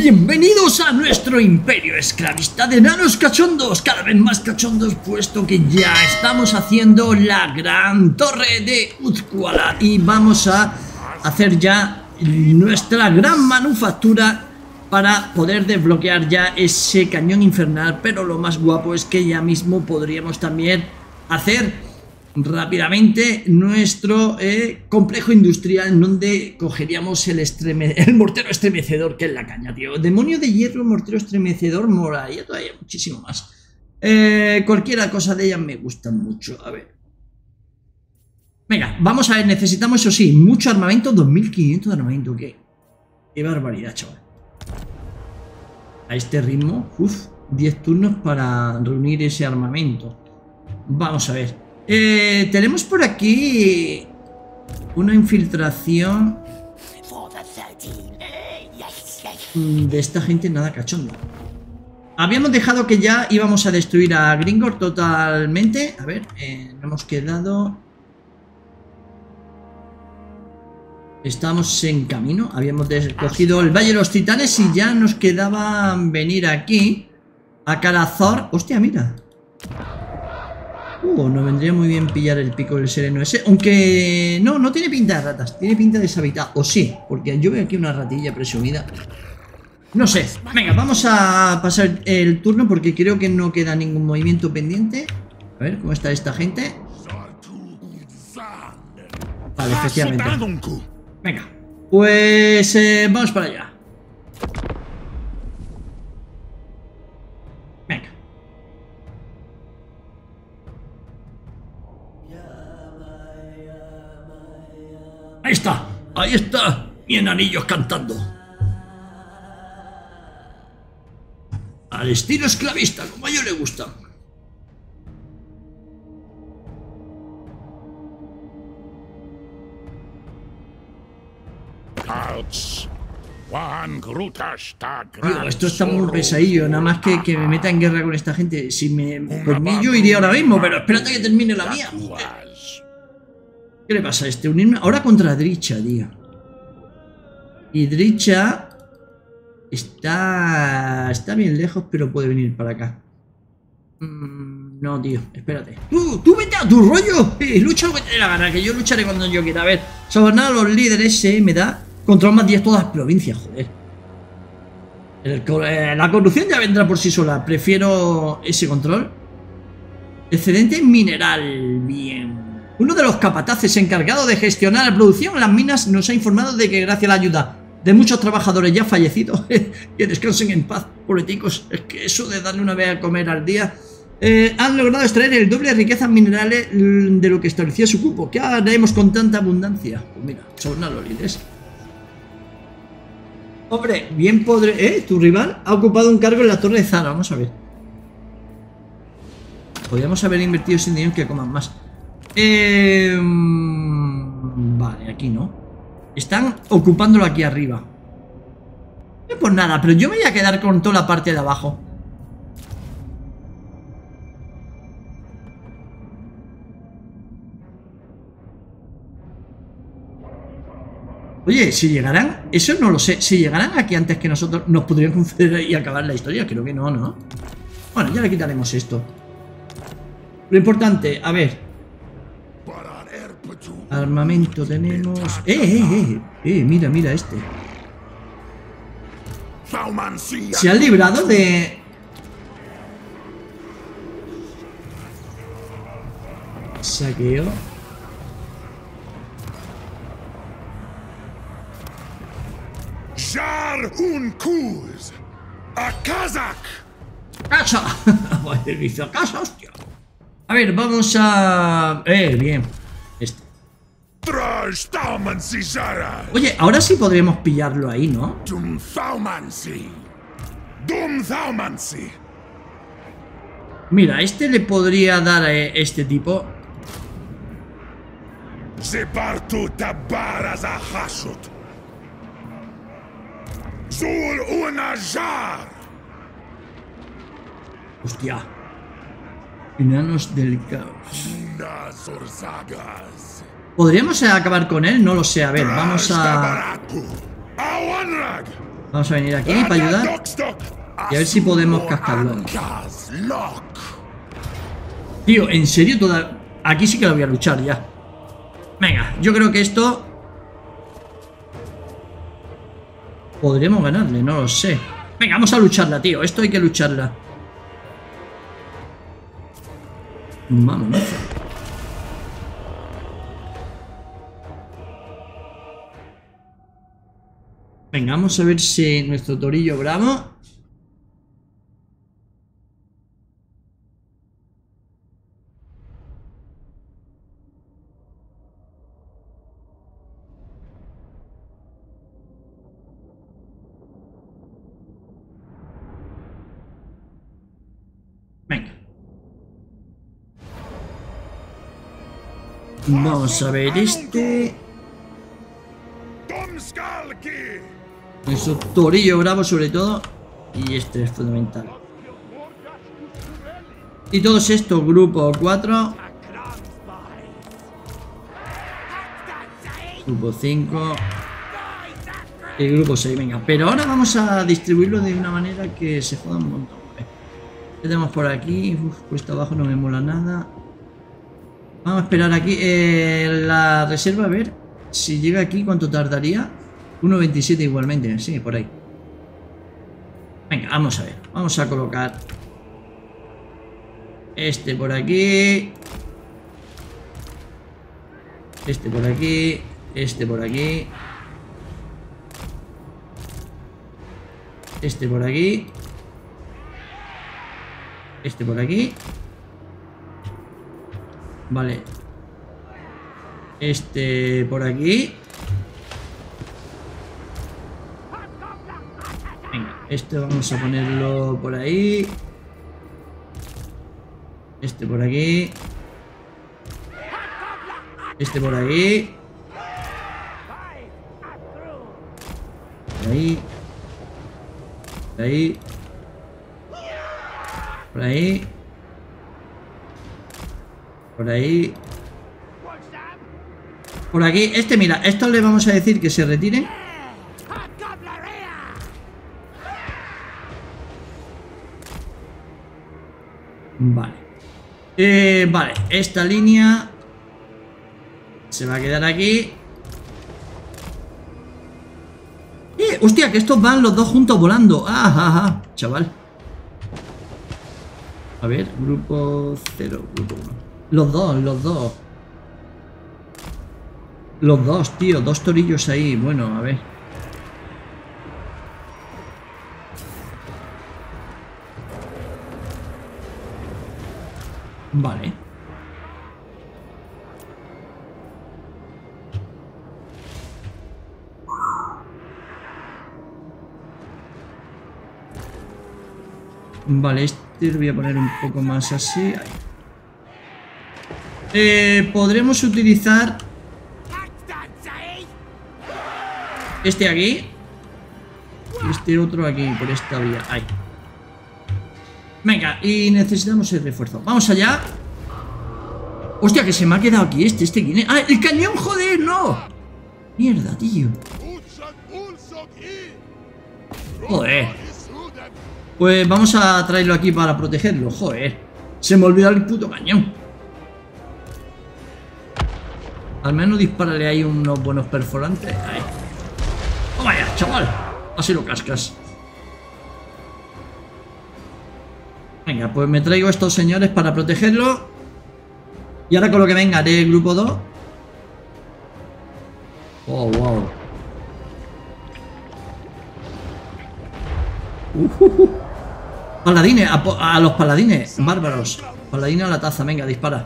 Bienvenidos a nuestro imperio esclavista de enanos cachondos, cada vez más cachondos, puesto que ya estamos haciendo la gran torre de Uthqualan y vamos a hacer ya nuestra gran manufactura para poder desbloquear ya ese cañón infernal. Pero lo más guapo es que ya mismo podríamos también hacer rápidamente nuestro complejo industrial, en donde cogeríamos el mortero estremecedor, que es la caña, tío. Demonio de hierro, mortero estremecedor, moraría todavía muchísimo más. Cualquiera cosa de ellas me gusta mucho. A ver, venga, vamos a ver. Necesitamos, eso sí, mucho armamento. 2500 de armamento, qué barbaridad, chaval. A este ritmo, 10 turnos para reunir ese armamento. Vamos a ver. Tenemos por aquí una infiltración de esta gente nada cachondo. Habíamos dejado que ya íbamos a destruir a Gringor totalmente. A ver, no hemos quedado. Estamos en camino. Habíamos cogido el Valle de los Titanes y ya nos quedaba venir aquí a Karazor. Hostia, mira. Nos vendría muy bien pillar el pico del sereno ese. Aunque no tiene pinta de ratas. Tiene pinta de deshabitado. O sí, porque yo veo aquí una ratilla presumida. No sé. Venga, vamos a pasar el turno porque creo que no queda ningún movimiento pendiente. A ver, ¿cómo está esta gente? Vale, efectivamente. Venga, pues vamos para allá. Ahí está, mi enanillo cantando. Al estilo esclavista, como a ellos le gusta. Tío, esto está muy pesadillo. Nada más que me meta en guerra con esta gente. Por mí yo iría ahora mismo, pero espérate que termine la mía. ¿Qué le pasa a este? Unirme ahora contra Dricha, tío. Y Dricha está bien lejos, pero puede venir para acá. No, tío, espérate. Tú vete a tu rollo. Lucha lo que te dé la gana, que yo lucharé cuando yo quiera. A ver, sobornar a los líderes me da control más 10 todas las provincias, joder. La corrupción ya vendrá por sí sola. Prefiero ese control. Excedente mineral, bien. Uno de los capataces encargados de gestionar la producción en las minas nos ha informado de que gracias a la ayuda de muchos trabajadores ya fallecidos, que descansen en paz, políticos, es que eso de darle una vez a comer al día, han logrado extraer el doble de riquezas minerales de lo que establecía su cupo. ¿Qué haremos con tanta abundancia? Pues mira, sobornar a los líderes. Hombre, bien podré... Tu rival ha ocupado un cargo en la Torre de Zara, vamos a ver. Podríamos haber invertido ese dinero que coman más. Vale, aquí no. Están ocupándolo aquí arriba. Pues nada, pero yo me voy a quedar con toda la parte de abajo. Oye, si llegarán, eso no lo sé. Si llegarán aquí antes que nosotros, nos podrían conceder y acabar la historia. Creo que no, ¿no? Bueno, ya le quitaremos esto. Lo importante, a ver. Armamento tenemos... Mira este. Se ha librado de... Saqueo. Jar un Kuz a Kazak. ¡Casa! Servicio a casa, hostia. A ver, vamos a... bien. Oye, ahora sí podremos pillarlo ahí, ¿no? Mira, a este le podría dar a este tipo. Hostia. Enanos del caos. ¿Podríamos acabar con él? No lo sé. A ver, vamos a... Vamos a venir aquí para ayudar. Y a ver si podemos cascarlo. Tío, en serio, aquí sí que lo voy a luchar ya. Venga, yo creo que esto podremos ganarle, no lo sé. Venga, vamos a lucharla, tío. Esto hay que lucharla. Vámonos. Venga, vamos a ver si nuestro torillo bravo. Venga. Vamos a ver este. Nuestro torillo bravo sobre todo. Y este es fundamental. Y todos estos, grupo 4. Grupo 5. Y grupo 6, venga. Pero ahora vamos a distribuirlo de una manera que se joda un montón. ¿Qué tenemos por aquí? Cuesta abajo no me mola nada. Vamos a esperar aquí. La reserva, a ver si llega aquí, ¿cuánto tardaría? 1.27 igualmente, sí, por ahí. Venga, vamos a ver. Vamos a colocar este por aquí. Este por aquí. Este por aquí. Este por aquí. Este por aquí. Vale. Este por aquí. Venga, este vamos a ponerlo por ahí. Este por aquí. Este por ahí. Por ahí. Por ahí. Por ahí. Por ahí. Por aquí. Este, mira, esto le vamos a decir que se retire. Vale. Vale, esta línea se va a quedar aquí. Hostia, que estos van los dos juntos volando. Ajá, chaval. A ver, grupo 0, grupo 1. Los dos. Los dos, tío, dos torillos ahí. Bueno, a ver. Vale. Vale, este lo voy a poner un poco más así. Podremos utilizar este aquí. Este otro aquí, por esta vía. Ahí. Venga, y necesitamos el refuerzo. Vamos allá. Hostia, que se me ha quedado aquí este quién es. ¡Ah, el cañón, joder! ¡No! Mierda, tío. Joder. Pues vamos a traerlo aquí para protegerlo. Joder. Se me olvidó el puto cañón. Al menos dispárale ahí unos buenos perforantes. Ahí. ¡Toma ya, chaval! Así lo cascas. Venga, pues me traigo a estos señores para protegerlo. Y ahora con lo que venga haré el grupo 2. Oh, wow. Paladines, a los paladines, bárbaros. Paladines a la taza, venga, dispara.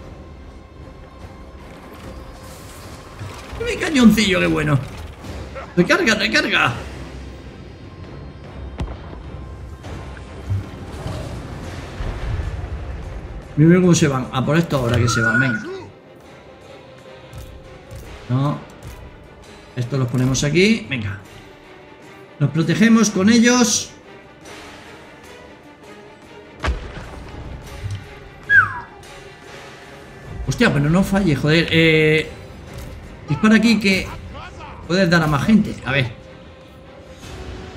Mi cañoncillo, qué bueno. Recarga, recarga. Mira cómo se van. A por esto ahora que se van, venga. No. Esto los ponemos aquí, venga. Nos protegemos con ellos. Hostia, pero no falle, joder. Dispara aquí que puedes dar a más gente. A ver.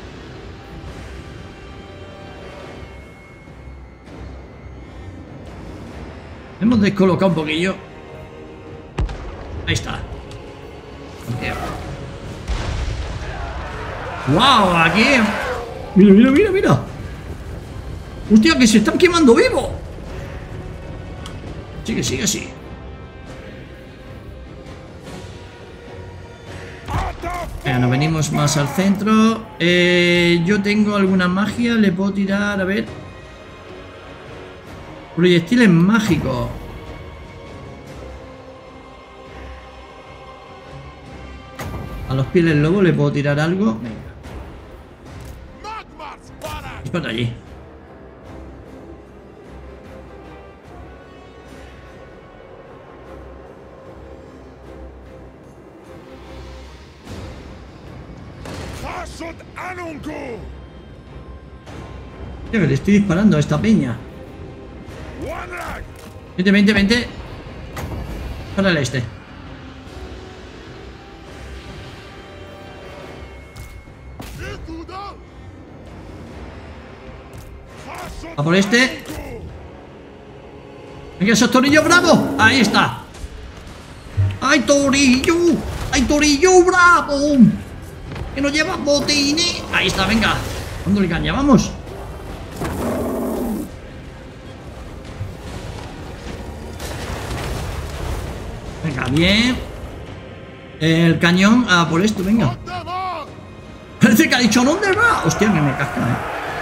Hemos descolocado un poquillo. Ahí está. ¡Wow! Aquí. Mira, mira, mira, mira. ¡Hostia, que se están quemando vivo! Sigue, sigue, sigue. Nos venimos más al centro. Yo tengo alguna magia. Le puedo tirar, a ver. Proyectiles mágicos. A los pies del lobo le puedo tirar algo. Venga. Dispara allí. Ya que le estoy disparando a esta peña. Vente, vente, vente. Para el este. A por este. Venga, esos torillos bravo. Ahí está. ¡Ay, torillo! ¡Ay, torillo bravo! Que nos lleva botines. Ahí está, venga. Dándole caña, vamos. Venga, bien. El cañón a por esto, venga. Parece que ha dicho ¿dónde va? Hostia, que me casca,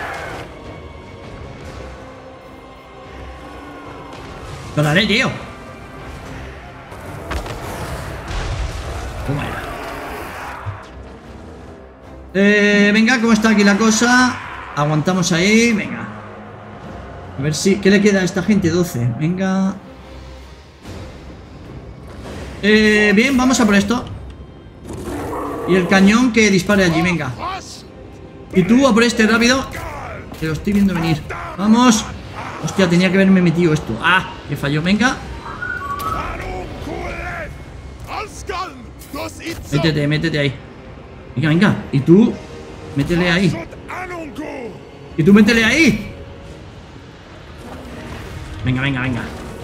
Lo haré, tío. Toma ya. Venga, ¿cómo está aquí la cosa? Aguantamos ahí, venga. A ver si... ¿Qué le queda a esta gente? 12, venga. Bien, vamos a por esto. Y el cañón que dispare allí, venga. Y tú a por este, rápido. Que lo estoy viendo venir. Vamos. Hostia, tenía que haberme metido esto. Ah, que falló, venga. Métete, métete ahí. Venga, venga. Y tú, métele ahí. Y tú, métele ahí. Venga, venga, venga.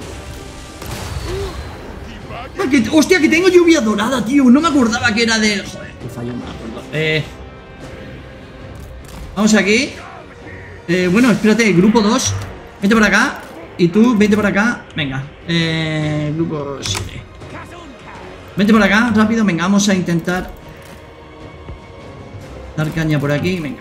Hostia, que tengo lluvia dorada, tío. No me acordaba que era de... Joder, que falló, no me acuerdo. Vamos aquí. Bueno, espérate, grupo 2. Vente por acá. Y tú, vente por acá. Venga. Grupo 7. Vente por acá, rápido. Venga, vamos a intentar dar caña por aquí. Venga.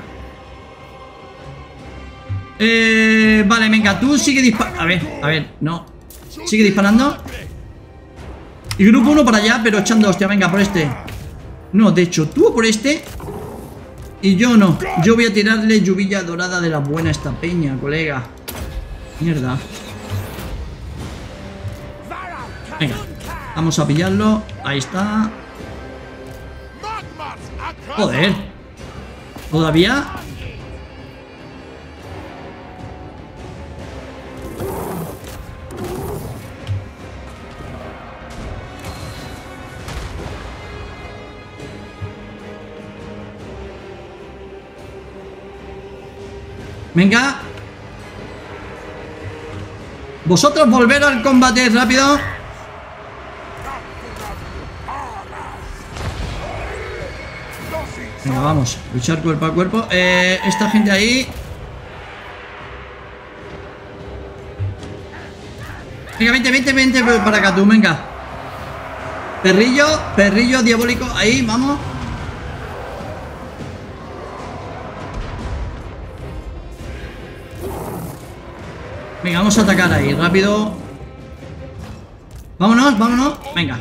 Vale, venga, tú sigue disparando. A ver, no. Sigue disparando. Y grupo 1 para allá, pero echando hostia. Venga, por este. No, de hecho, tú por este. Y yo no. Yo voy a tirarle lluvia dorada de la buena a esta peña, colega. Mierda. Venga, vamos a pillarlo. Ahí está. Joder. ¿Todavía? Venga. Vosotros volver al combate rápido. Venga, vamos. Luchar cuerpo a cuerpo. Esta gente ahí. Venga, vente para acá tú, venga. Perrillo, perrillo diabólico. Ahí, vamos. Venga, vamos a atacar ahí, rápido. Vámonos, vámonos. Venga.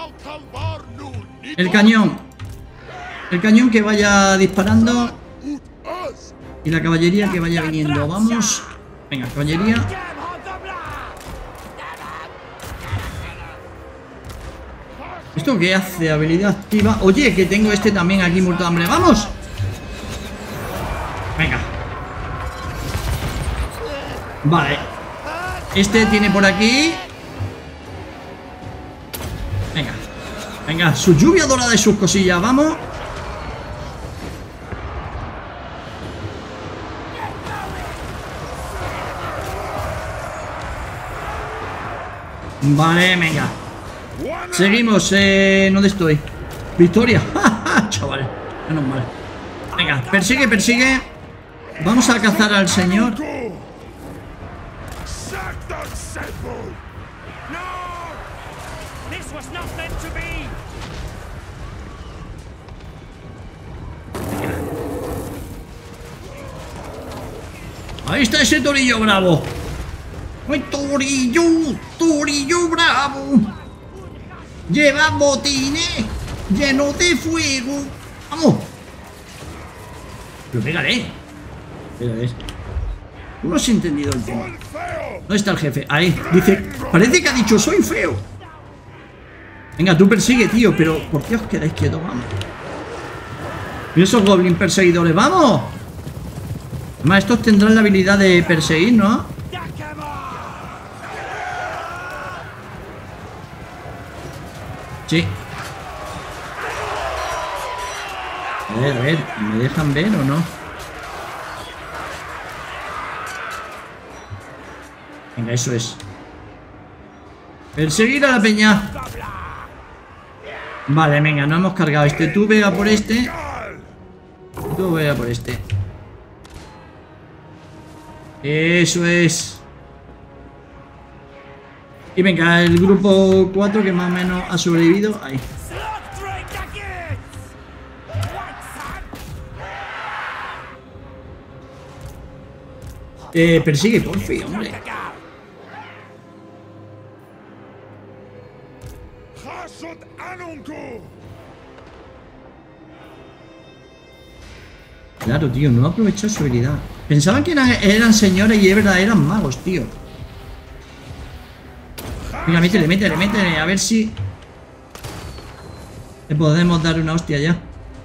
El cañón. El cañón que vaya disparando. Y la caballería que vaya viniendo. Vamos. Venga, caballería. ¿Esto qué hace? Habilidad activa. Oye, que tengo este también aquí muerto de hambre. ¡Vamos! Venga. Vale. Este tiene por aquí. Venga. Venga, su lluvia dorada y sus cosillas. Vamos. Vale, venga. Seguimos, ¿dónde estoy? Victoria. Chaval, menos mal. Venga, persigue, persigue. Vamos a cazar al señor. Ahí está ese torillo bravo. ¡Ay, torillo! ¡Torillo bravo! Lleva botines llenos de fuego. ¡Vamos! Pero pégale. Pégale. No has entendido el tema. ¿Dónde está el jefe? Ahí. Dice, parece que ha dicho soy feo. Venga, tú persigue, tío. Pero ¿por qué os quedáis quietos? Vamos. Y esos goblins perseguidores. ¡Vamos! Además, estos tendrán la habilidad de perseguir, ¿no? Sí. A ver, ¿me dejan ver o no? Venga, eso es. Perseguir a la peña. Vale, venga, no hemos cargado este. Tú vea por este. Tú vea por este. Eso es. Y venga, el grupo 4 que más o menos ha sobrevivido. Ahí. Persigue, por fin, hombre. Claro, tío, no ha aprovechado su habilidad. Pensaban que eran señores y es verdad, eran magos, tío. Venga, métele, métele, métele. A ver si le podemos dar una hostia ya.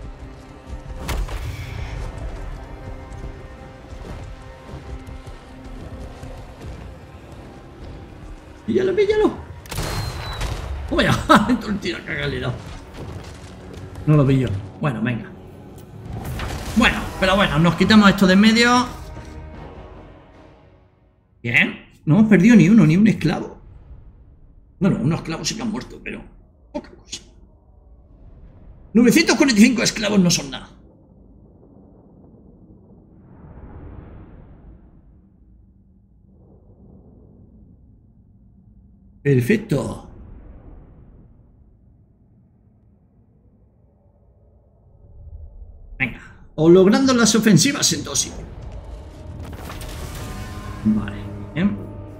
Píllalo, píllalo. ¡Oh, ya! Todo el tiro que le he dado. No lo pillo. Bueno, venga. Bueno, pero bueno, nos quitamos esto de en medio. Bien. No hemos perdido ni uno, ni un esclavo. Bueno, unos esclavos sí que han muerto, pero poca cosa. 945 esclavos no son nada. Perfecto. Venga. O logrando las ofensivas en dosis. Vale. Bien.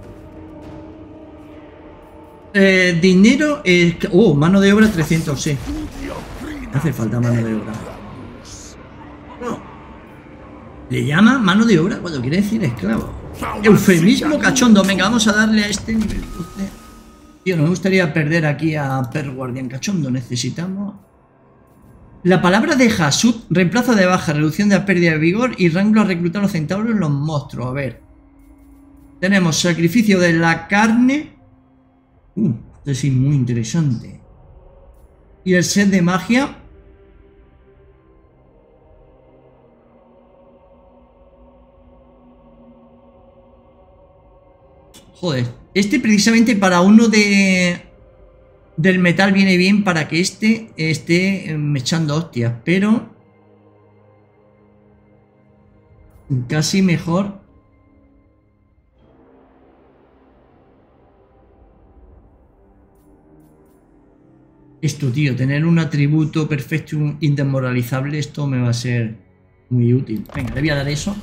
Dinero. Mano de obra 300, sí. No hace falta mano de obra. No. Le llama mano de obra cuando quiere decir esclavo. Eufemismo cachondo. Venga, vamos a darle a este nivel 12. Tío, no me gustaría perder aquí a Per Guardián Cachondo. Necesitamos. La palabra de Hasut reemplaza de baja, reducción de la pérdida de vigor y rango a reclutar los centauros en los monstruos. A ver. Tenemos sacrificio de la carne. Esto es muy interesante. Y el set de magia. Joder. Este precisamente para uno del metal viene bien para que este esté echando hostias. Pero casi mejor. Esto, tío, tener un atributo perfecto indesmoralizable, esto me va a ser muy útil. Venga, le voy a dar eso.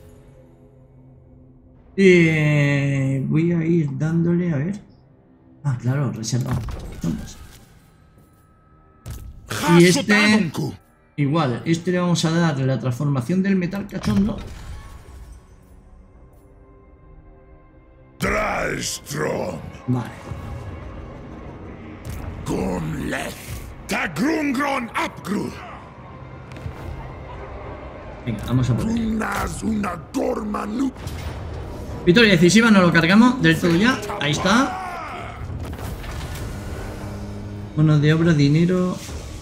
Voy a ir dándole, a ver. Ah, claro, reserva. Y este... Igual, este le vamos a dar la transformación del metal cachondo. Vale. Venga, vamos a poner. Victoria decisiva, nos lo cargamos del todo ya. Ahí está. Mano de obra, dinero.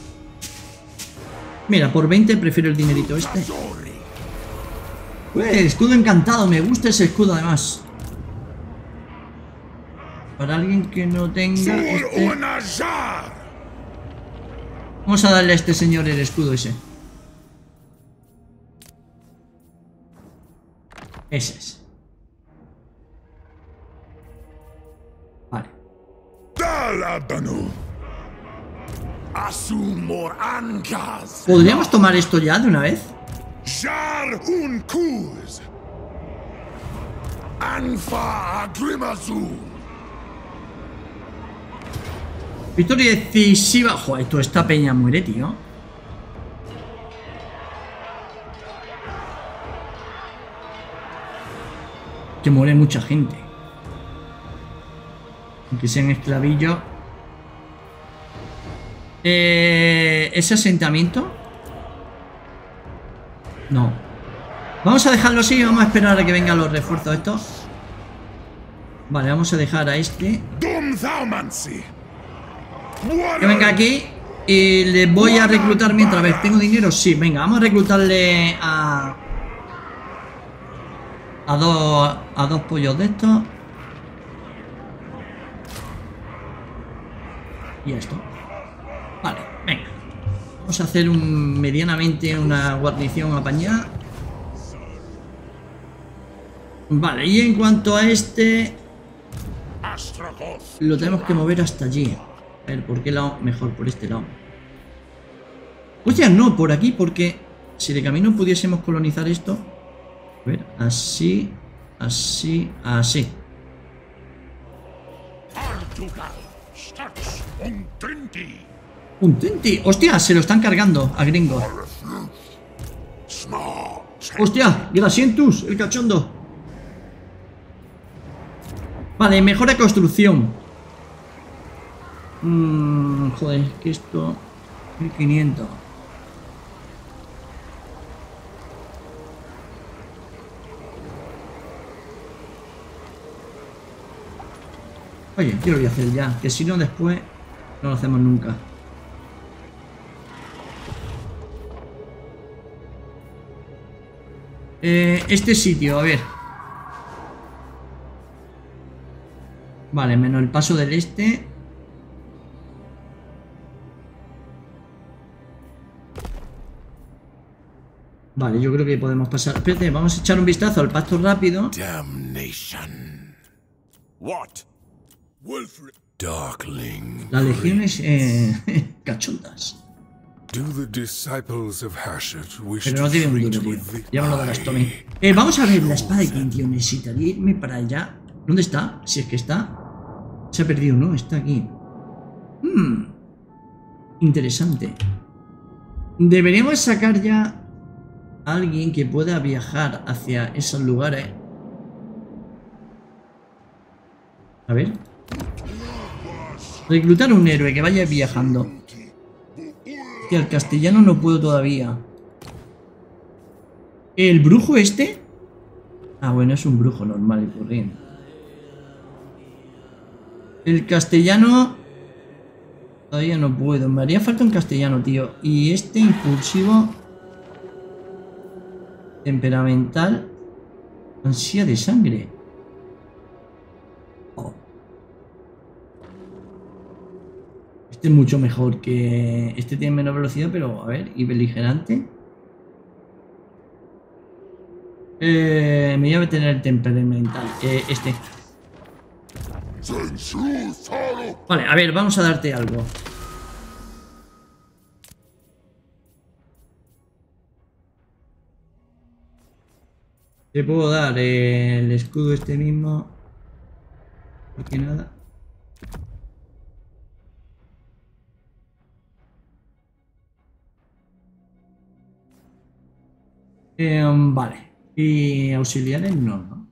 Mira, por 20 prefiero el dinerito este. Escudo encantado, me gusta ese escudo además. Para alguien que no tenga Sur este... Unajar! Vamos a darle a este señor el escudo ese. Ese es. Vale. Dalabanu! Asumor Ankas! ¿Podríamos tomar esto ya de una vez? Jar Unkuz! Anfa Agrimazu! Victoria decisiva. Joder, toda esta peña muere, tío. Que muere mucha gente. Aunque sean esclavillos. ¿Ese asentamiento? No. Vamos a dejarlo así y vamos a esperar a que vengan los refuerzos estos. Vale, vamos a dejar a este que venga aquí. Y le voy a reclutar mientras. A ver, ¿tengo dinero? Sí, venga, vamos a reclutarle a dos pollos de estos. Y esto. Vale, venga. Vamos a hacer medianamente una guarnición apañada. Vale, y en cuanto a este, lo tenemos que mover hasta allí. A ver, ¿por qué lado? Mejor por este lado. Hostia, no, por aquí, porque si de camino pudiésemos colonizar esto. A ver, así, así, así. Un Tenti. Hostia, se lo están cargando a gringo. Hostia, Grasientus, el cachondo. Vale, mejora construcción. Joder, que esto... 1500. Oye, yo lo voy a hacer ya, que si no después no lo hacemos nunca. Este sitio, a ver. Vale, menos el paso del este. Vale, yo creo que podemos pasar. Espérate, vamos a echar un vistazo al pasto rápido. Damnation. What? Wilfred Darkling. Las legiones cachondas. Do the disciples of Hashut wish Pero no tiene un duro, tío. Ya me lo darás, Tommy. Vamos a ver la espada de King, tío. Necesitaría irme para allá. ¿Dónde está? Si es que está. Se ha perdido, ¿no? Está aquí. Interesante. Deberíamos sacar ya a alguien que pueda viajar hacia esos lugares. A ver. Reclutar a un héroe que vaya viajando. Que al castellano no puedo todavía. ¿El brujo este? Ah, bueno, es un brujo normal y corriente. El castellano todavía no puedo. Me haría falta un castellano, tío. Y este impulsivo, temperamental, ansia de sangre. Oh. Este es mucho mejor que... Este tiene menos velocidad, pero a ver, y beligerante. Me voy a meter en el temperamental. Este. Vale, a ver, vamos a darte algo. Te puedo dar el escudo este mismo. Porque nada. Vale. Y auxiliares no, ¿no?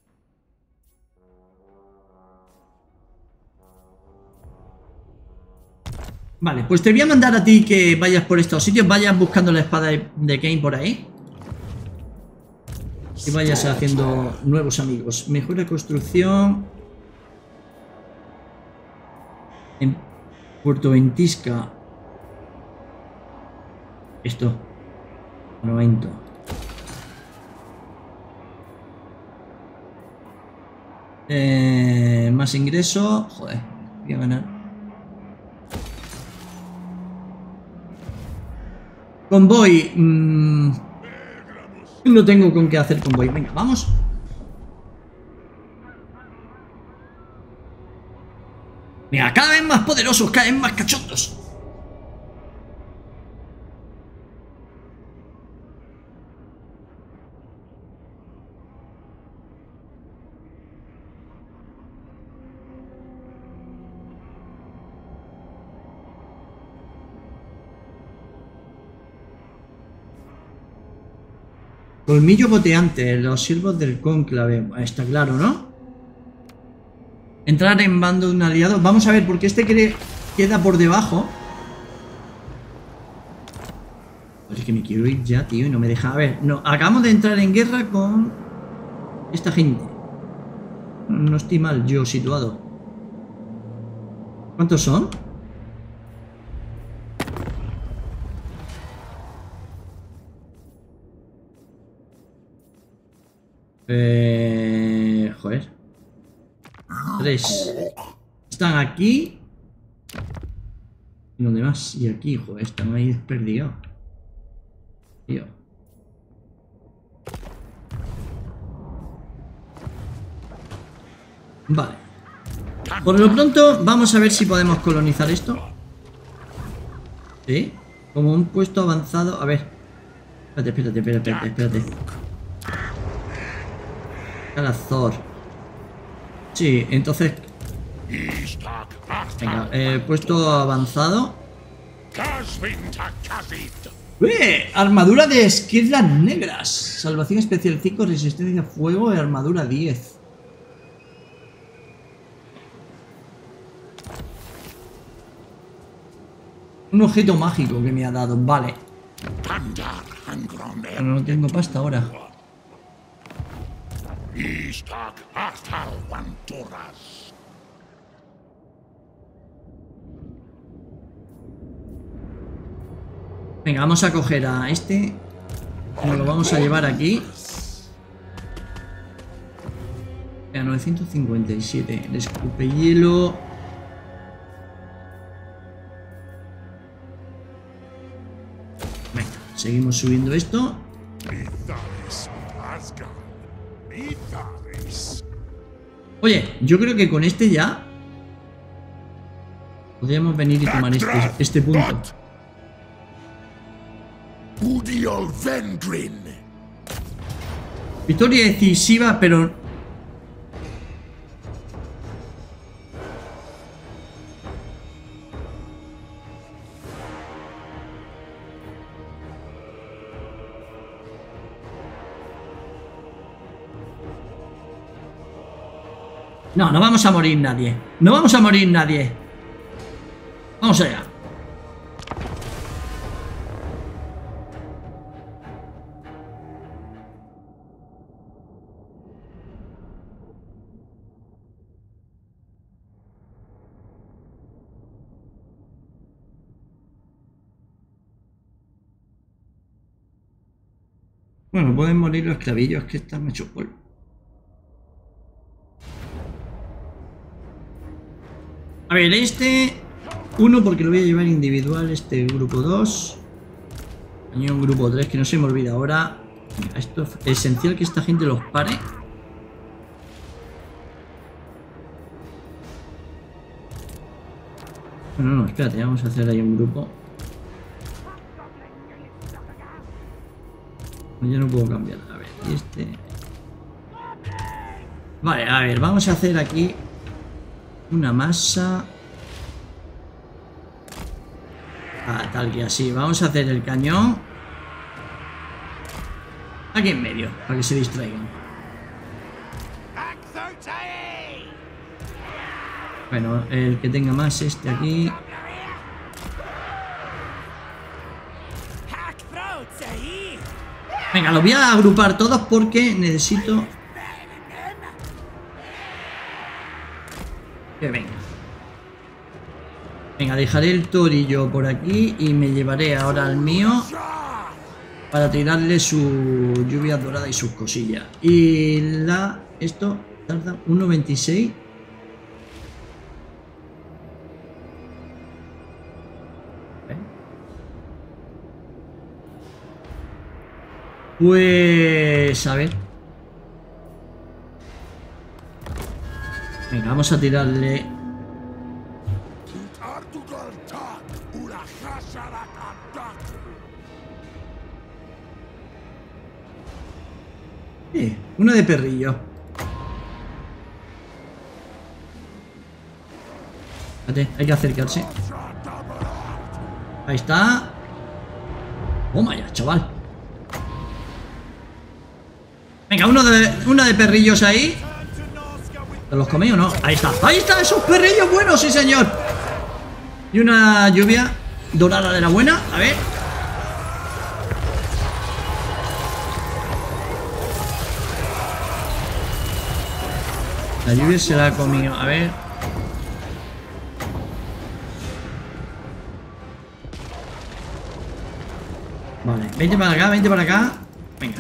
Vale, pues te voy a mandar a ti que vayas por estos sitios. Vayas buscando la espada de Cain por ahí. Y vayas haciendo nuevos amigos. Mejora construcción. En Puerto Ventisca. Esto. Monumento. Más ingreso. Joder, voy a ganar. Convoy. No tengo con qué hacer convoy. Venga, vamos. Venga, cada vez más poderosos, cada vez más cachondos. Colmillo boteante, los siervos del cónclave. Está claro, ¿no? Entrar en bando de un aliado. Vamos a ver, porque este queda por debajo. Pues es que me quiero ir ya, tío, y no me deja. A ver, no, acabamos de entrar en guerra con esta gente. No estoy mal yo situado. ¿Cuántos son? Joder. 3. Están aquí. ¿Y dónde más? Y aquí, joder, están ahí desperdigados. Tío. Vale. Por lo pronto, vamos a ver si podemos colonizar esto. ¿Sí? Como un puesto avanzado. A ver. Espérate. Calazor. Sí, entonces. Venga, puesto avanzado. Armadura de esquirlas negras. Salvación especial 5, resistencia a fuego y armadura 10. Un objeto mágico que me ha dado, vale. Pero no tengo pasta ahora. Venga, vamos a coger a este. Nos lo vamos a llevar aquí. A 957. El escupe hielo. Venga, seguimos subiendo esto. Oye, yo creo que con este ya podríamos venir y tomar este punto. Victoria decisiva, pero no vamos a morir nadie. No vamos a morir nadie. Vamos allá. Bueno, pueden morir los clavillos que están hechos polvo. A ver, este 1 porque lo voy a llevar individual, este grupo 2. Cañón grupo 3, que no se me olvida ahora. Esto es esencial que esta gente los pare. Bueno, no, espérate, vamos a hacer ahí un grupo. Ya no puedo cambiar. A ver, y este. Vale, a ver, vamos a hacer aquí una masa. Tal que así. Vamos a hacer el cañón aquí en medio, para que se distraigan. Bueno, el que tenga más este aquí. Venga, los voy a agrupar todos porque necesito que venga. Venga, dejaré el torillo por aquí y me llevaré ahora al mío para tirarle su lluvia dorada y sus cosillas. Y esto tarda 1.26. Pues... a ver. Venga, vamos a tirarle... una de perrillo. Espérate, hay que acercarse. Ahí está. Toma ya, chaval. Venga, una de perrillos ahí. ¿Te los comí o no? Ahí está. Ahí está, esos perrillos buenos, sí señor. Y una lluvia dorada de la buena. A ver. La lluvia se la ha comido. A ver. Vale, vente para acá, vente para acá. Venga.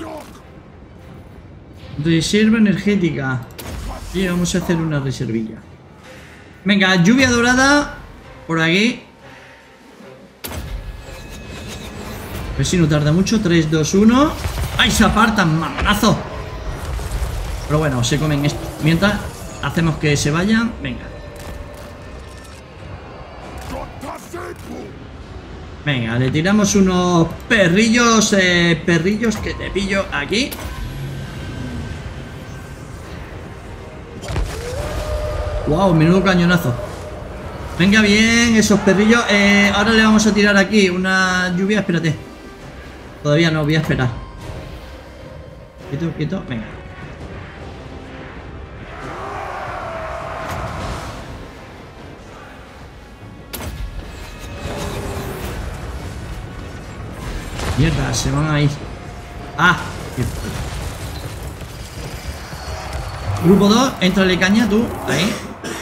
Reserva energética. Y vamos a hacer una reservilla. Venga, lluvia dorada. Por aquí. A ver si no tarda mucho. 3, 2, 1. ¡Ay, se apartan, mamonazo! Pero bueno, se comen esto. Mientras hacemos que se vayan. Venga. Venga, le tiramos unos perrillos. Perrillos que te pillo aquí. Wow, menudo cañonazo. Venga bien, esos perrillos. Ahora le vamos a tirar aquí una lluvia. Espérate. Todavía no, voy a esperar. Quieto, quieto, venga. Mierda, se van a ir. Ah, grupo 2, éntrale caña tú. Ahí.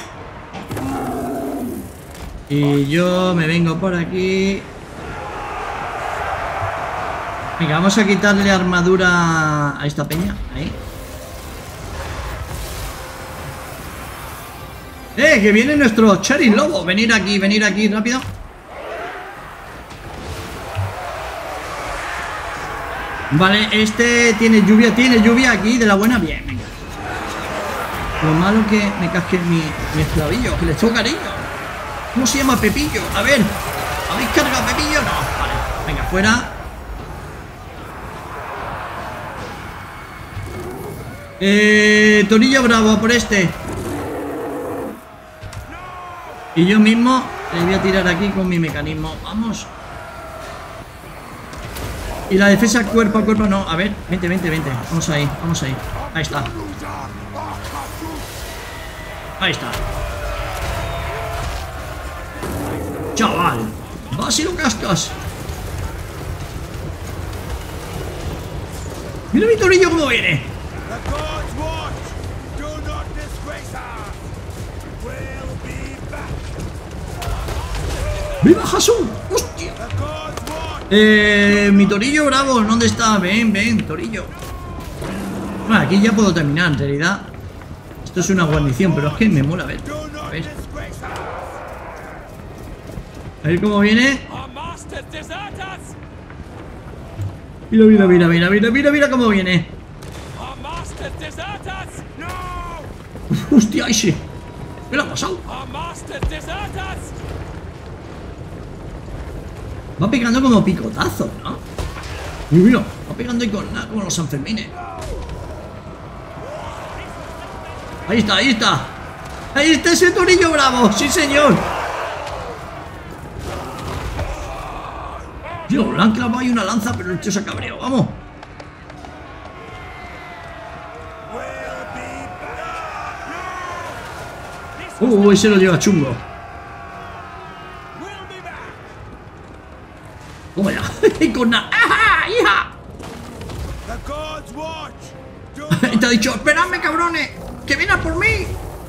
Y yo me vengo por aquí. Venga, vamos a quitarle armadura a esta peña. Ahí. Que viene nuestro Cherry Lobo. Venir aquí, rápido. Vale, este tiene lluvia aquí de la buena. Bien, venga. Lo malo que me casque mi esclavillo, que le echo cariño. ¿Cómo se llama? Pepillo. A ver, ¿habéis cargado Pepillo? No, vale. Venga, fuera. Torillo bravo por este. Y yo mismo le voy a tirar aquí con mi mecanismo. Vamos. Y la defensa cuerpo a cuerpo no. A ver, vente. Vamos ahí. Ahí está. Ahí está. Chaval, vas y lo cascas. Mira mi torillo cómo viene. ¡Viva Jesús! ¡Hostia! Mi torillo bravo, ¿dónde está? Ven, torillo. Bueno, aquí ya puedo terminar, en realidad. Esto es una guarnición, pero es que me mola, a ver. A ver cómo viene. Mira cómo viene. Hostia, ese. ¿Qué le ha pasado? Va pegando como picotazos, ¿no? Mira, va pegando ahí como los Sanfermines. Ahí está. Ahí está ese torillo bravo, sí señor. Tío, le han clavado ahí una lanza, pero el tío se ha cabreado, vamos. Ese lo lleva chungo. Toma ya. Y con nada. ¡Ajá, hija! Te ha dicho, esperadme, cabrones, que vienen por mí.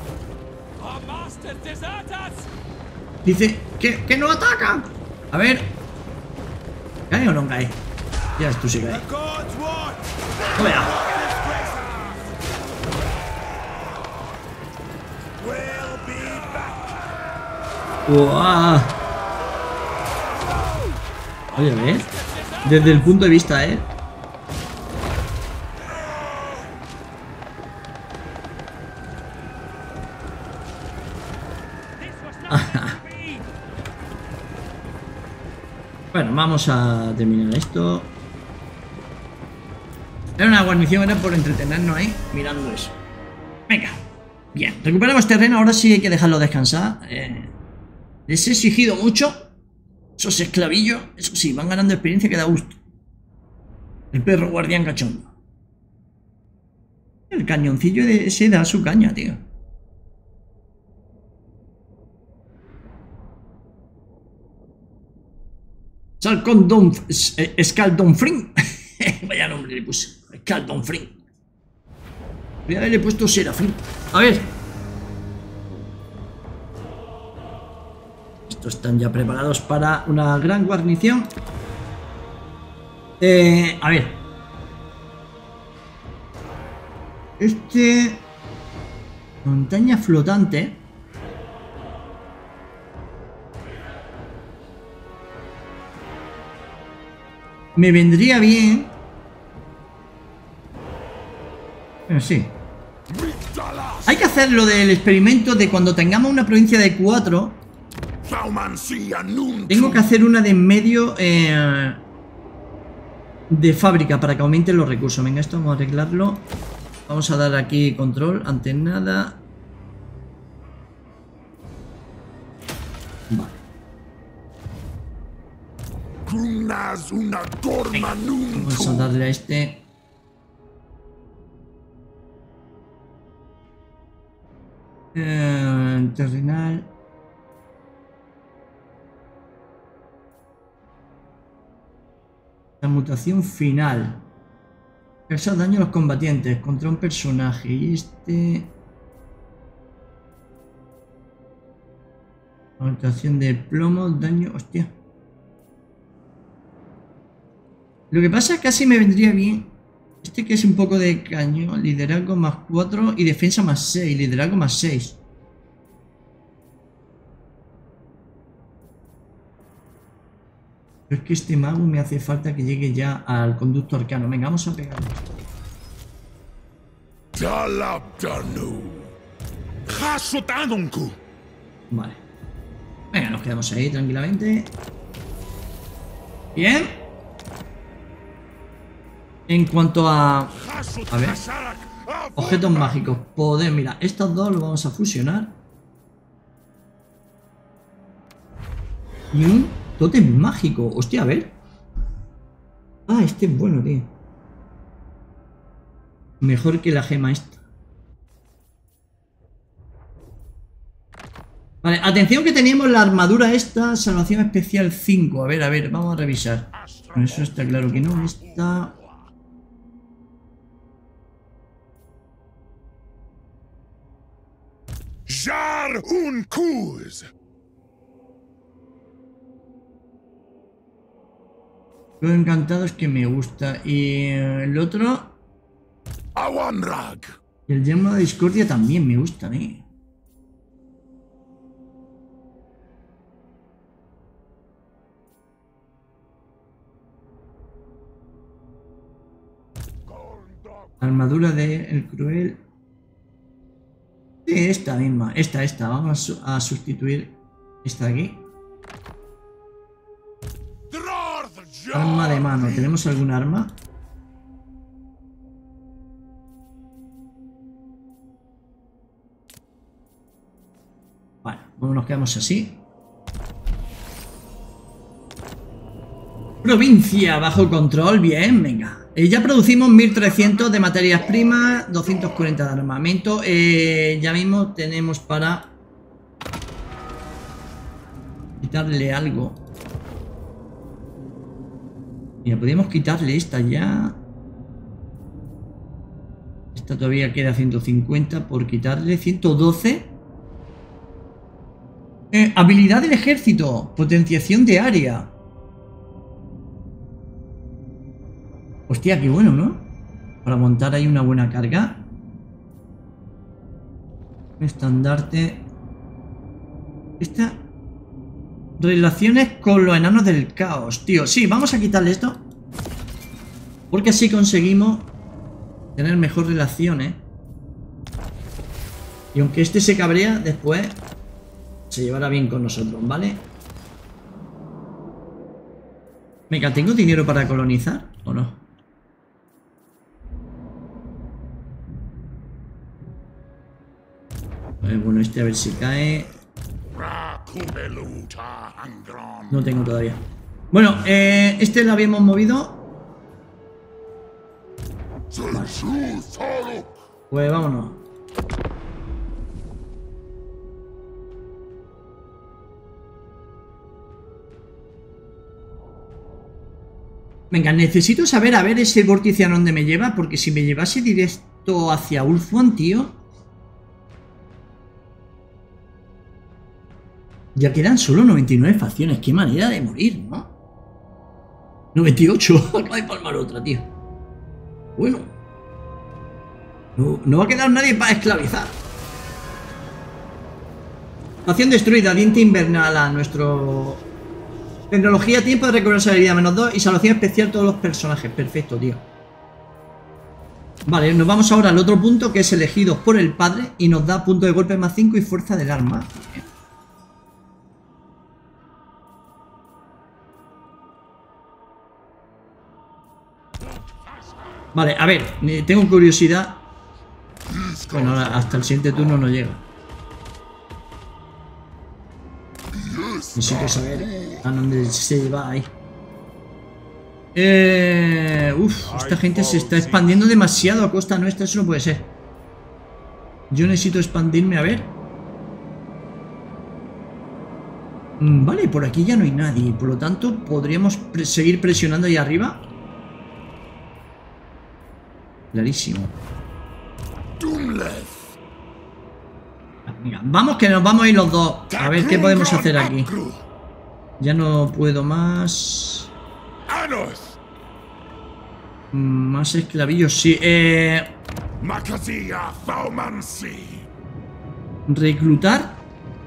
Dice que no atacan. A ver, ¿cae o no cae? Ya tú sí cae. Toma ya. Uah. Oye, ¿ves? Desde el punto de vista, Bueno, vamos a terminar esto. Era una guarnición, era por entretenernos ahí mirando eso. Venga, bien, recuperamos terreno. Ahora sí hay que dejarlo descansar. Les he exigido mucho. Esos esclavillos, eso sí, van ganando experiencia que da gusto. El perro guardián cachondo. El cañoncillo de ese da su caña, tío. Skaldonfrin. Vaya nombre le puse. Skaldonfrin. Voy a haberle puesto Serafín. A ver. Estos están ya preparados para una gran guarnición. A ver. Montaña flotante. Me vendría bien. Pero sí. Hay que hacer lo del experimento de cuando tengamos una provincia de 4. Tengo que hacer una de en medio de fábrica para que aumenten los recursos. Venga, esto vamos a arreglarlo. Vamos a dar aquí control ante nada. Vale. Venga, vamos a darle a este. Terrenal. La mutación final. Causa daño a los combatientes contra un personaje. Y este. Mutación de plomo, daño. Hostia. Lo que pasa es que casi me vendría bien. Este que es un poco de caño. Liderazgo más 4 y defensa más 6. Liderazgo más 6. Pero es que este mago me hace falta que llegue ya al conducto arcano. Venga, vamos a pegarlo. Vale. Venga, nos quedamos ahí tranquilamente. Bien. En cuanto a ver. Objetos mágicos. Poder, mira, estos dos los vamos a fusionar. Y un tótem mágico. Hostia, a ver. Ah, este es bueno, tío. Mejor que la gema esta. Vale, atención que teníamos la armadura esta. Salvación especial 5. A ver, vamos a revisar. Con eso está claro que no. Esta... Jar un Kuz. Lo encantado es que me gusta. Y el otro... Awanrag. Y el yermo de discordia también me gusta a mí. Armadura de el cruel. Sí, esta misma. Esta. Vamos a sustituir esta de aquí. Arma de mano. ¿Tenemos algún arma? Vale, bueno, nos quedamos así. Provincia bajo control. Bien, venga. Ya producimos 1300 de materias primas, 240 de armamento. Ya mismo tenemos para quitarle algo. Mira, podríamos quitarle esta ya. Esta todavía queda 150 por quitarle. 112. Habilidad del ejército. Potenciación de área. Hostia, qué bueno, ¿no? Para montar ahí una buena carga. Un estandarte. Esta... Relaciones con los enanos del caos, tío. Sí, vamos a quitarle esto. Porque así conseguimos tener mejor relación, ¿eh? Y aunque este se cabrea, después se llevará bien con nosotros, ¿vale? Venga, ¿tengo dinero para colonizar o no? Bueno, este a ver si cae. No tengo todavía. Bueno, este lo habíamos movido. Vale. Pues vámonos. Venga, necesito saber a ver ese vórtice a dónde me lleva, porque si me llevase directo hacia Ulthuan, tío. Ya quedan solo 99 facciones. Qué manera de morir, ¿no? 98. Acaba de palmar otra, tío. Bueno. No va a quedar nadie para esclavizar. Facción destruida. Diente invernal a nuestro... Tecnología, tiempo de recobrarse la herida -2 y salvación especial todos los personajes. Perfecto, tío. Vale, nos vamos ahora al otro punto que es elegidos por el padre y nos da punto de golpe +5 y fuerza del arma. Vale, a ver, tengo curiosidad. Bueno, hasta el siguiente turno no llega. Necesito saber a dónde se va ahí. Esta gente se está expandiendo demasiado a costa nuestra. Eso no puede ser. Yo necesito expandirme, a ver. Vale, por aquí ya no hay nadie. Por lo tanto, podríamos seguir presionando ahí arriba. Clarísimo. Venga, vamos que nos vamos a ir los dos. A ver qué podemos hacer aquí. Ya no puedo más. Más esclavillos, sí. Reclutar.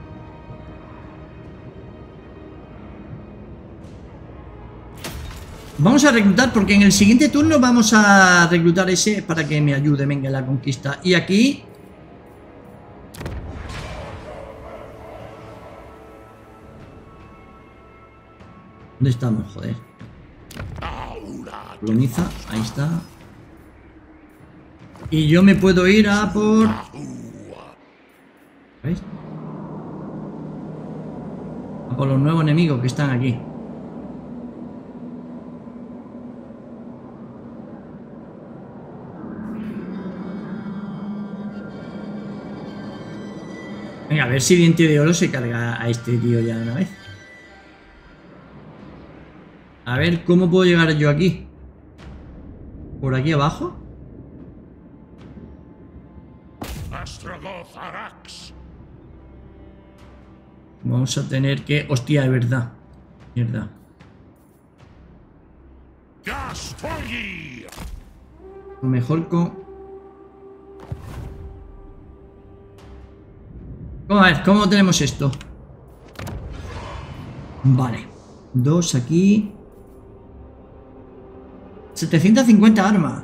Vamos a reclutar porque en el siguiente turno vamos a reclutar ese para que me ayude, venga, en la conquista. Y aquí... ¿Dónde estamos? Joder. Coloniza, ahí está. Y yo me puedo ir a por... ¿Veis? A por los nuevos enemigos que están aquí. Venga, a ver si Diente de Oro se carga a este tío ya de una vez. A ver, ¿cómo puedo llegar yo aquí? ¿Por aquí abajo? Vamos a tener que... Hostia, de verdad. Mierda. Lo mejor con... Vamos a ver, ¿cómo tenemos esto? Vale. 2 aquí. 750 armas.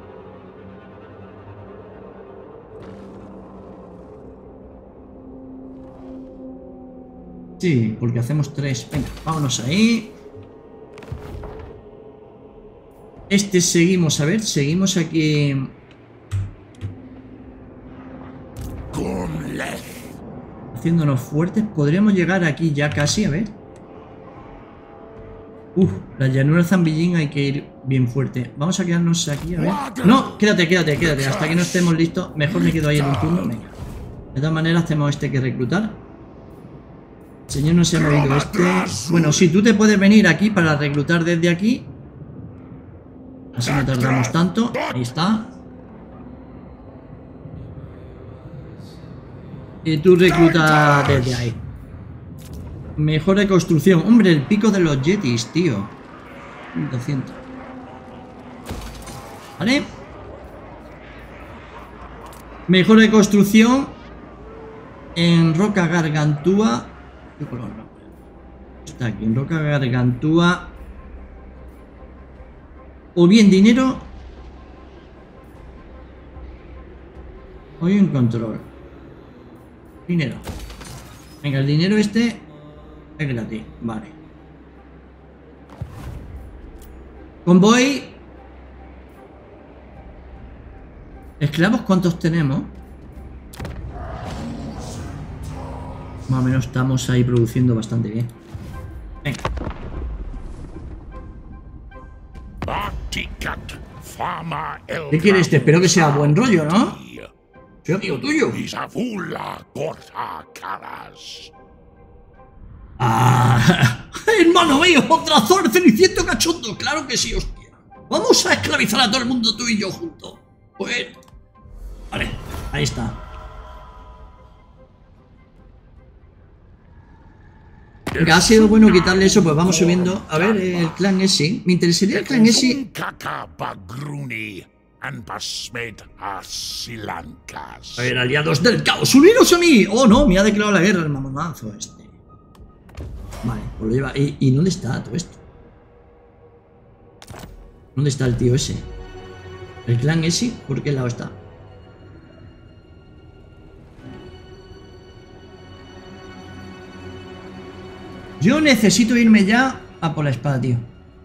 Sí, porque hacemos 3. Venga, vámonos ahí. Este seguimos, a ver, seguimos aquí. Haciéndonos fuertes. Podríamos llegar aquí ya casi, a ver. La llanura Zambillín hay que ir bien fuerte. Vamos a quedarnos aquí, a ver. No, quédate, quédate, quédate. Hasta que no estemos listos. Mejor me quedo ahí en un turno. Venga. De todas maneras tenemos este que reclutar. El señor no se ha movido este. Bueno, si tú te puedes venir aquí para reclutar desde aquí. Así no tardamos tanto. Ahí está. Y tú reclutas desde ahí. Mejor de construcción. Hombre, el pico de los yetis, tío. 200. ¿Vale? Mejor de construcción. En Roca Gargantúa. ¿Qué color? Está aquí, en Roca Gargantúa. O bien dinero. O bien control. Dinero. Venga, el dinero este es gratis. Vale. Convoy. ¿Esclavos cuántos tenemos? Más o menos estamos ahí produciendo bastante bien. Venga. ¿Qué quiere este? Espero que sea buen rollo, ¿no? Soy amigo tuyo. Ah, hermano mío, otra zona ceniciento cachondo. Claro que sí, hostia. Vamos a esclavizar a todo el mundo, tú y yo juntos. Pues... Vale, ahí está. Venga, ha sido bueno quitarle eso, pues vamos subiendo. A ver, el clan Esi. Me interesaría el clan Esi. A ver, aliados del caos, uniros a mí. Oh, no, me ha declarado la guerra el mamonazo este. Vale, pues lo lleva. ¿Y dónde está todo esto? ¿Dónde está el tío ese? El clan Esi, ¿por qué lado está? Yo necesito irme ya a por la espada, tío.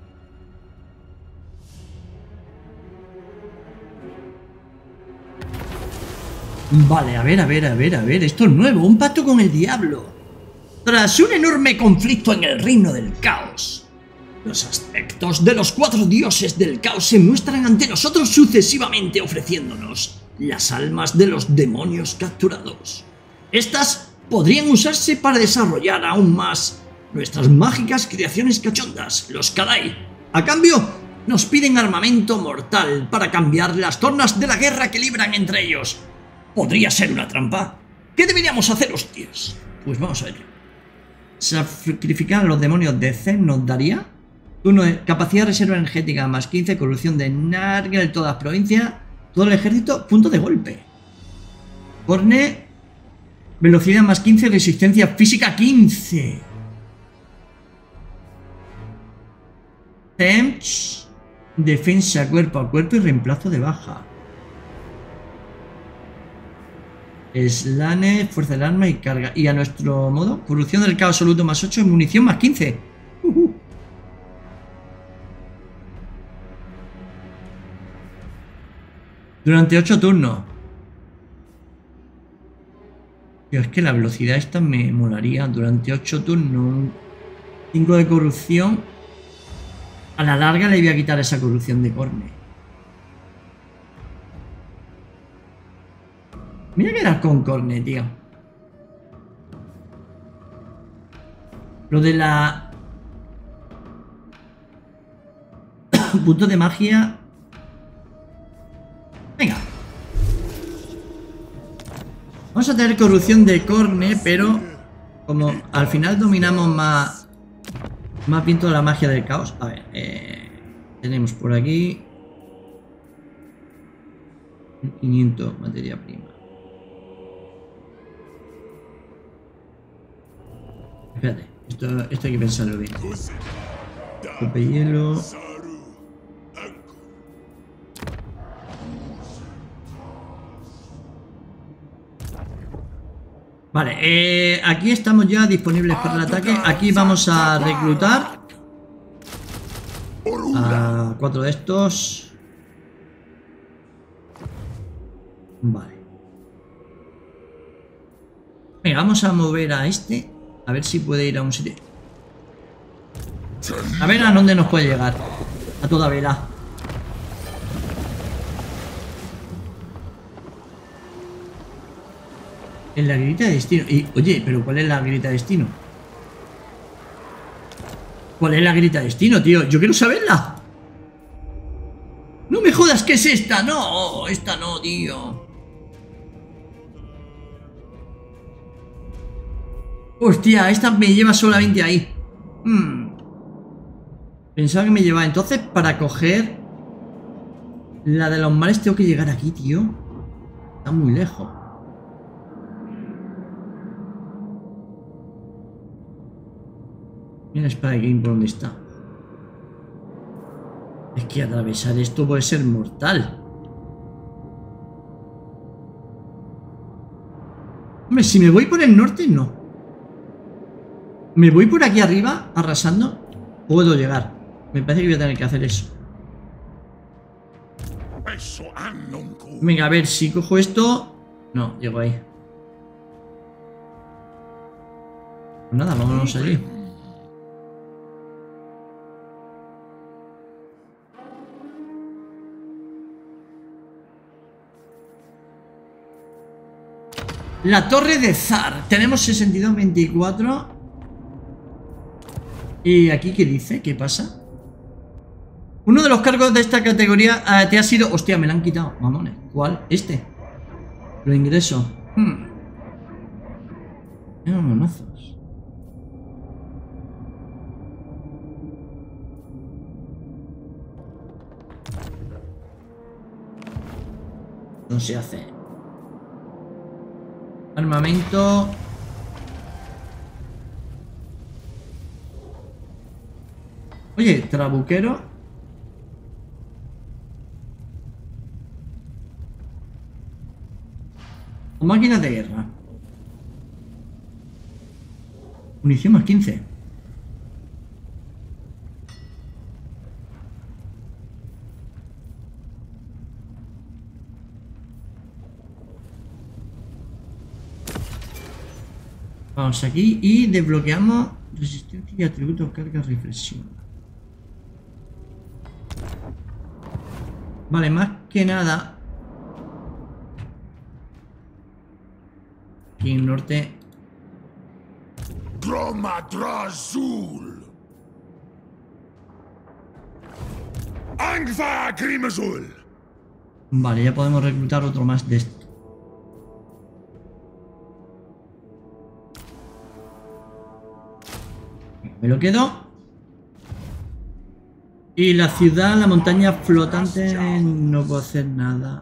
Vale, a ver. Esto es nuevo. Un pacto con el diablo. Tras un enorme conflicto en el reino del caos, los aspectos de los 4 dioses del caos se muestran ante nosotros sucesivamente, ofreciéndonos las almas de los demonios capturados. Estas podrían usarse para desarrollar aún más nuestras mágicas creaciones cachondas, los Kadai. A cambio, nos piden armamento mortal para cambiar las tornas de la guerra que libran entre ellos. ¿Podría ser una trampa? ¿Qué deberíamos hacer, hostias? Pues vamos a ver. Sacrificar a los demonios de Zen nos daría capacidad de reserva energética más 15, corrupción de Nargel, todas las provincias, todo el ejército, punto de golpe. Corne, velocidad más 15, resistencia física 15. Temps, defensa cuerpo a cuerpo y reemplazo de baja. Slane, fuerza del arma y carga. Y a nuestro modo, corrupción del caos absoluto más 8 y munición más 15. Durante 8 turnos. Tío, es que la velocidad esta me molaría. Durante 8 turnos. 5 de corrupción. A la larga le voy a quitar esa corrupción de Corne. Me voy a quedar con Corne, tío. Lo de la... punto de magia... Venga. Vamos a tener corrupción de Corne, pero... como al final dominamos más bien toda la magia del caos. A ver, tenemos por aquí 500 materia prima. Espérate, esto hay que pensarlo bien. Cope hielo. Vale, aquí estamos ya disponibles para el ataque. Aquí vamos a reclutar a 4 de estos. Vale. Venga, vamos a mover a este. A ver si puede ir a un sitio. A ver a dónde nos puede llegar. A toda vela. En la grita de destino. Y, oye, pero ¿cuál es la grita de destino? ¿Cuál es la grita de destino, tío? Yo quiero saberla. No me jodas que es esta. No, esta no, tío. Hostia, esta me lleva solamente ahí. Pensaba que me llevaba. Entonces, para coger la de los males tengo que llegar aquí, tío. Está muy lejos. Mira la espada de Game por dónde está. Es que atravesar esto puede ser mortal. Hombre, si me voy por el norte, no. ¿Me voy por aquí arriba arrasando? Puedo llegar. Me parece que voy a tener que hacer eso. Venga, a ver si cojo esto. No, llego ahí. Pues nada, vámonos allí. La torre de Zar. Tenemos 62-24. ¿Y aquí qué dice? ¿Qué pasa? Uno de los cargos de esta categoría te ha sido... Hostia, me la han quitado. Mamones. ¿Cuál? Este. Lo ingreso. Monazos. No se hace. Armamento. Oye, trabuquero. O máquinas de guerra. Munición más 15. Vamos aquí y desbloqueamos resistencia y atributos, carga, reflexión. Vale, más que nada. Aquí en norte. Dromadrazul. Angva Grimazul. Vale, ya podemos reclutar otro más de esto. Me lo quedo. Y la ciudad, la montaña flotante, no puedo hacer nada.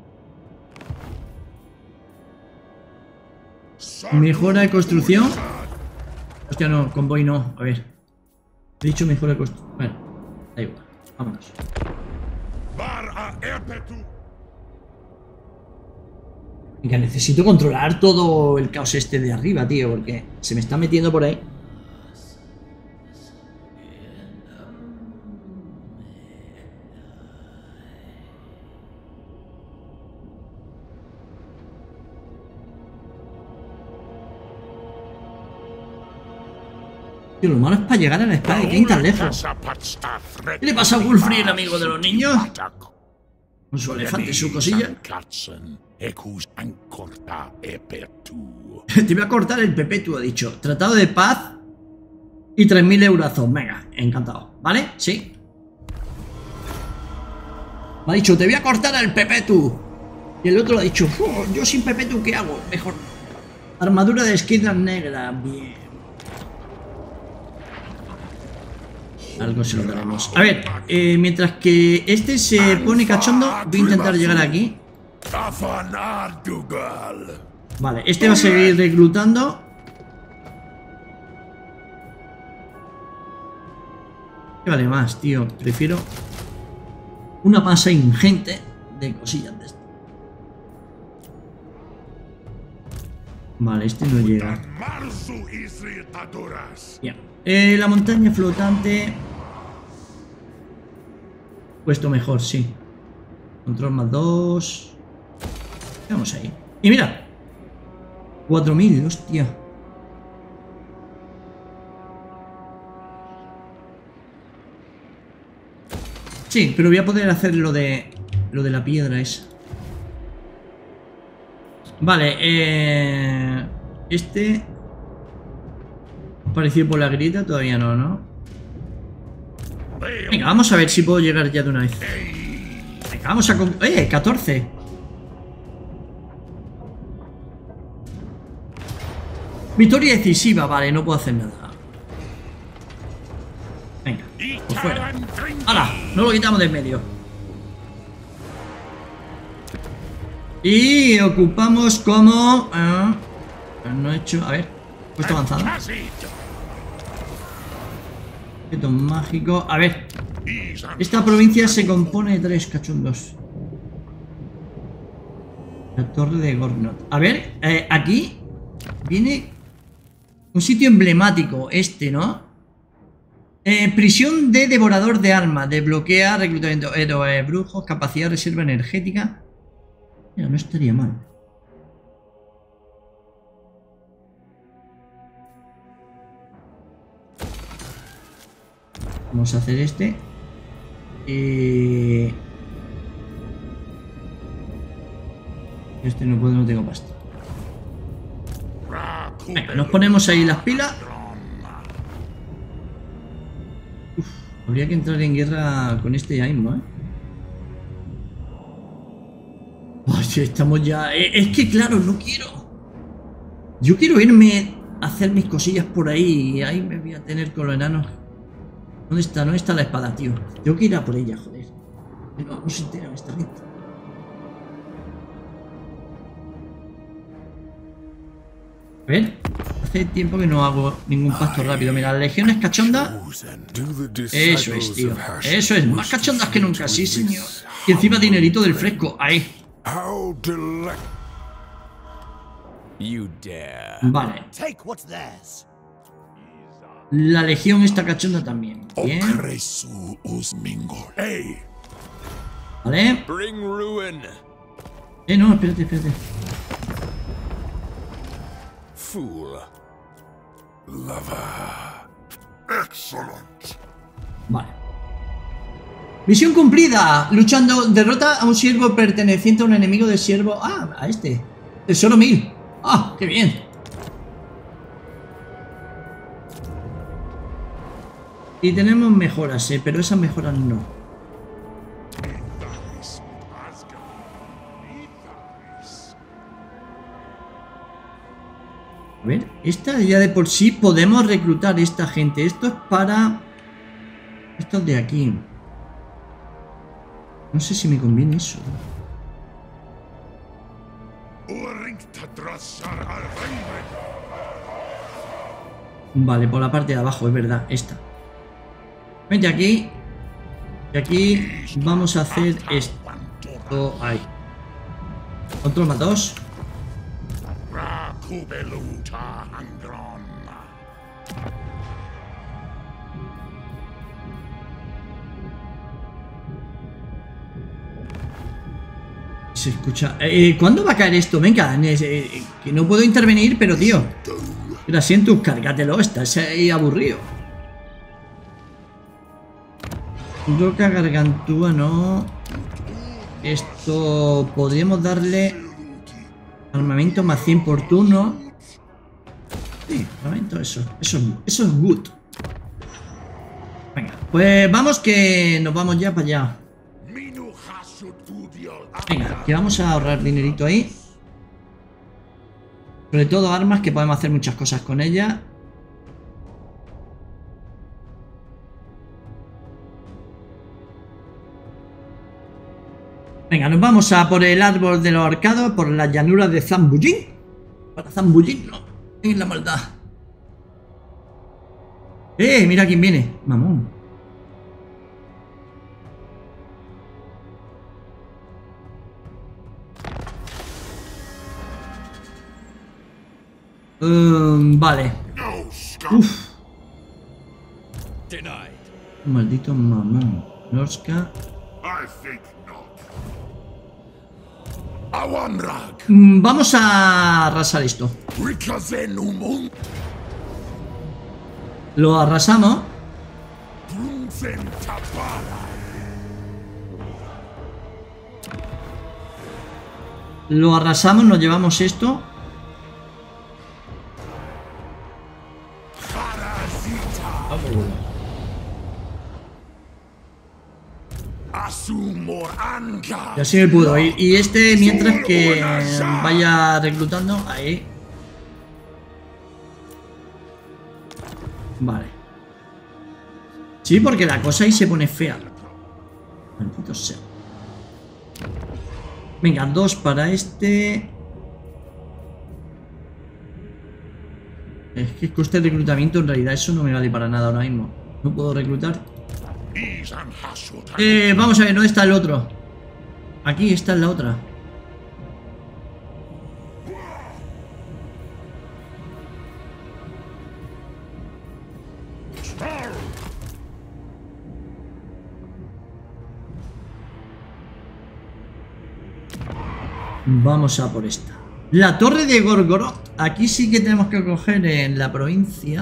Mejora de construcción. Hostia, no, convoy no. A ver. He dicho mejora de construcción. Bueno, da igual. Vámonos. Venga, necesito controlar todo el caos este de arriba, tío, porque se me está metiendo por ahí. Tío, lo malo es para llegar a la espada de Kain tan lejos. ¿Qué le pasa a Wulfrith, el amigo de los niños? Con su elefante y su cosilla. Te voy a cortar el pepetuo, ha dicho. Tratado de paz y 3.000 eurazos. Venga, encantado. ¿Vale? Sí. Me ha dicho, te voy a cortar el pepetu. Y el otro le ha dicho, yo sin pepetu, ¿qué hago? Mejor. Armadura de esquirlas negra. Bien. Algo se lo daremos. A ver, mientras que este se pone cachondo, voy a intentar llegar aquí. Vale, este va a seguir reclutando. ¿Qué vale más, tío? Prefiero una masa ingente de cosillas de esto. Vale, este no llega. Bien. La montaña flotante. Puesto mejor, sí. Control más 2. Vamos ahí. Y mira. 4.000, hostia. Sí, pero voy a poder hacer lo de la piedra esa. Vale, este apareció por la grieta, todavía no, ¿no? Venga, vamos a ver si puedo llegar ya de una vez. Venga, vamos a... 14. Victoria decisiva, vale, no puedo hacer nada. Venga, por fuera. ¡Hala! No lo quitamos de en medio. Y ocupamos como... no he hecho... A ver, puesto avanzado. Objeto mágico. A ver. Esta provincia se compone de 3 cachondos. La torre de Gornot. A ver, aquí viene Un sitio emblemático, este, ¿no? Prisión de devorador de armas. Desbloquea reclutamiento héroes, brujos, capacidad de reserva energética. Mira, no estaría mal. Vamos a hacer este. Este no puedo, no tengo pasta. Venga, nos ponemos ahí las pilas. Uf, habría que entrar en guerra con este ya mismo, ¿eh? Ay, estamos ya... Es que claro, no quiero. Yo quiero irme a hacer mis cosillas por ahí. Y ahí me voy a tener con los enanos. ¿Dónde está? ¿Dónde está la espada, tío? Tengo que ir a por ella, joder. No se entera esta gente. A ver, hace tiempo que no hago ningún pasto rápido. Mira, la legión es cachonda. Eso es, tío. Eso es, más cachondas que nunca, sí, señor. Y encima dinerito del fresco, ahí. Vale. La legión está cachonda también. Bien. Vale. No, espérate, espérate. Vale. Misión cumplida. Luchando, derrota a un siervo perteneciente a un enemigo del siervo. Ah, a este. Tesoro 1000. Ah, qué bien. Y tenemos mejoras, pero esas mejoras no. A ver, esta ya de por sí podemos reclutar esta gente. Esto es para... Estos de aquí. No sé si me conviene eso. Vale, por la parte de abajo, es verdad, esta. Vente aquí. Y aquí vamos a hacer esto. Ahí. Control más 2. Se escucha. ¿Cuándo va a caer esto? Venga, que no puedo intervenir, pero tío. Mira, siento, cárgatelo, estás ahí aburrido. Roca gargantúa, no. Esto podríamos darle armamento más 100 por turno. Sí, armamento, eso es good. Venga, pues vamos que nos vamos ya para allá. Venga, que vamos a ahorrar dinerito ahí. Sobre todo armas, que podemos hacer muchas cosas con ellas. Venga, nos vamos a por el árbol de los ahorcados, por las llanuras de Zambullín. Para zambullirnos en la maldad. Mira quién viene, mamón. Vale. Uf. Maldito mamón. Norska. Vamos a arrasar esto. Lo arrasamos. Lo arrasamos, nos llevamos esto. Y así me puedo ir. Y este, mientras que vaya reclutando, ahí. Vale. Sí, porque la cosa ahí se pone fea. Maldito sea. Venga, 2 para este. Es que coste de reclutamiento, en realidad eso no me vale para nada ahora mismo. No puedo reclutar. Vamos a ver, ¿dónde está el otro? Aquí está la otra. Vamos a por esta. La torre de Gorgoroth. Aquí sí que tenemos que coger en la provincia.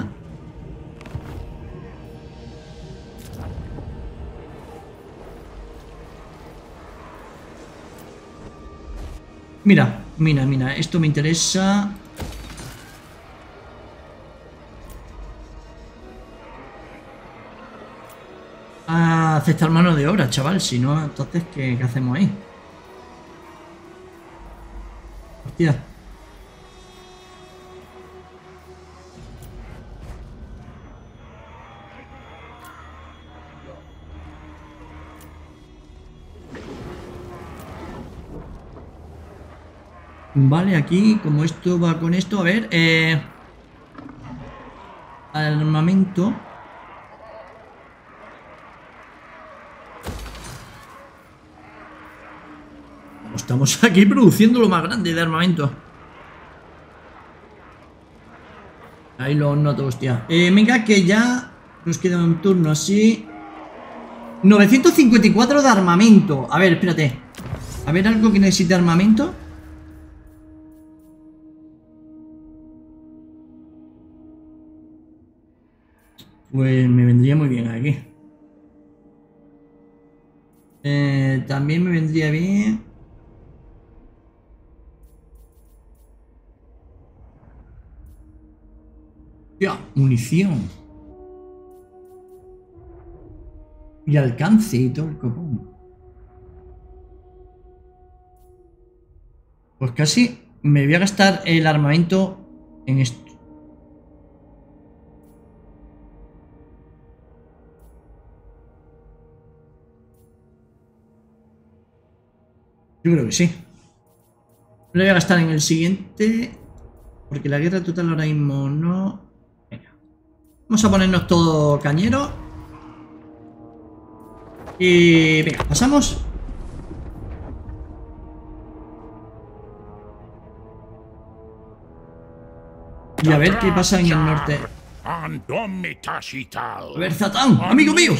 Mira, mira, esto me interesa. A aceptar mano de obra, chaval. Si no, entonces, ¿qué hacemos ahí? Hostia. Vale, aquí, como esto va con esto, a ver, armamento. Estamos aquí produciendo lo más grande de armamento. Ahí lo noto, hostia. Venga, que ya nos queda un turno así. 954 de armamento. A ver, espérate. A ver, algo que necesite armamento. Pues me vendría muy bien aquí. También me vendría bien. Ya, munición. Y alcance y todo el copón. Pues casi me voy a gastar el armamento en esto. Yo creo que sí. Lo voy a gastar en el siguiente. Porque la guerra total ahora mismo no. Venga. Vamos a ponernos todo cañero. Y venga, pasamos. Y a ver qué pasa en el norte. A ver, Zatán, amigo mío.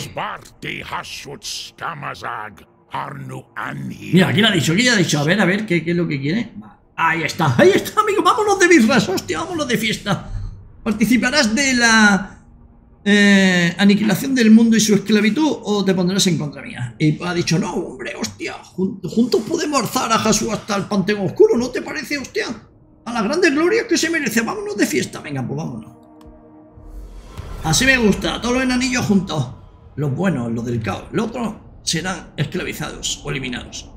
Mira, ¿quién ha dicho? ¿Quién ha dicho? A ver, ¿qué es lo que quiere? Ahí está, amigo. Vámonos de birras, hostia, vámonos de fiesta. ¿Participarás de la aniquilación del mundo y su esclavitud o te pondrás en contra mía? Y ha dicho, no, hombre, hostia, juntos podemos alzar a Hasu hasta el Panteón Oscuro, ¿no te parece, hostia? A las grandes glorias que se merece, vámonos de fiesta. Venga, pues vámonos. Así me gusta, todos los enanillos juntos. Los buenos, los del caos. Los otros serán esclavizados o eliminados.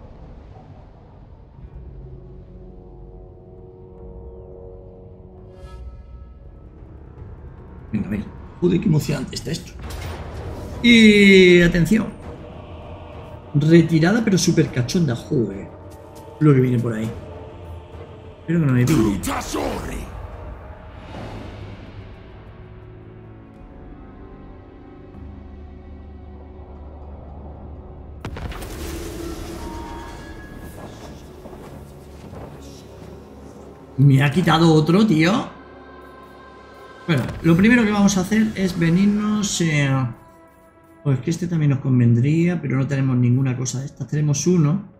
Venga, venga. Joder, qué emocionante está esto. Y atención. Retirada pero súper cachonda. Joder. Lo que viene por ahí. Espero que no me pille. Me ha quitado otro, tío. Bueno, lo primero que vamos a hacer es venirnos... Pues que este también nos convendría, pero no tenemos ninguna cosa de estas. Tenemos uno.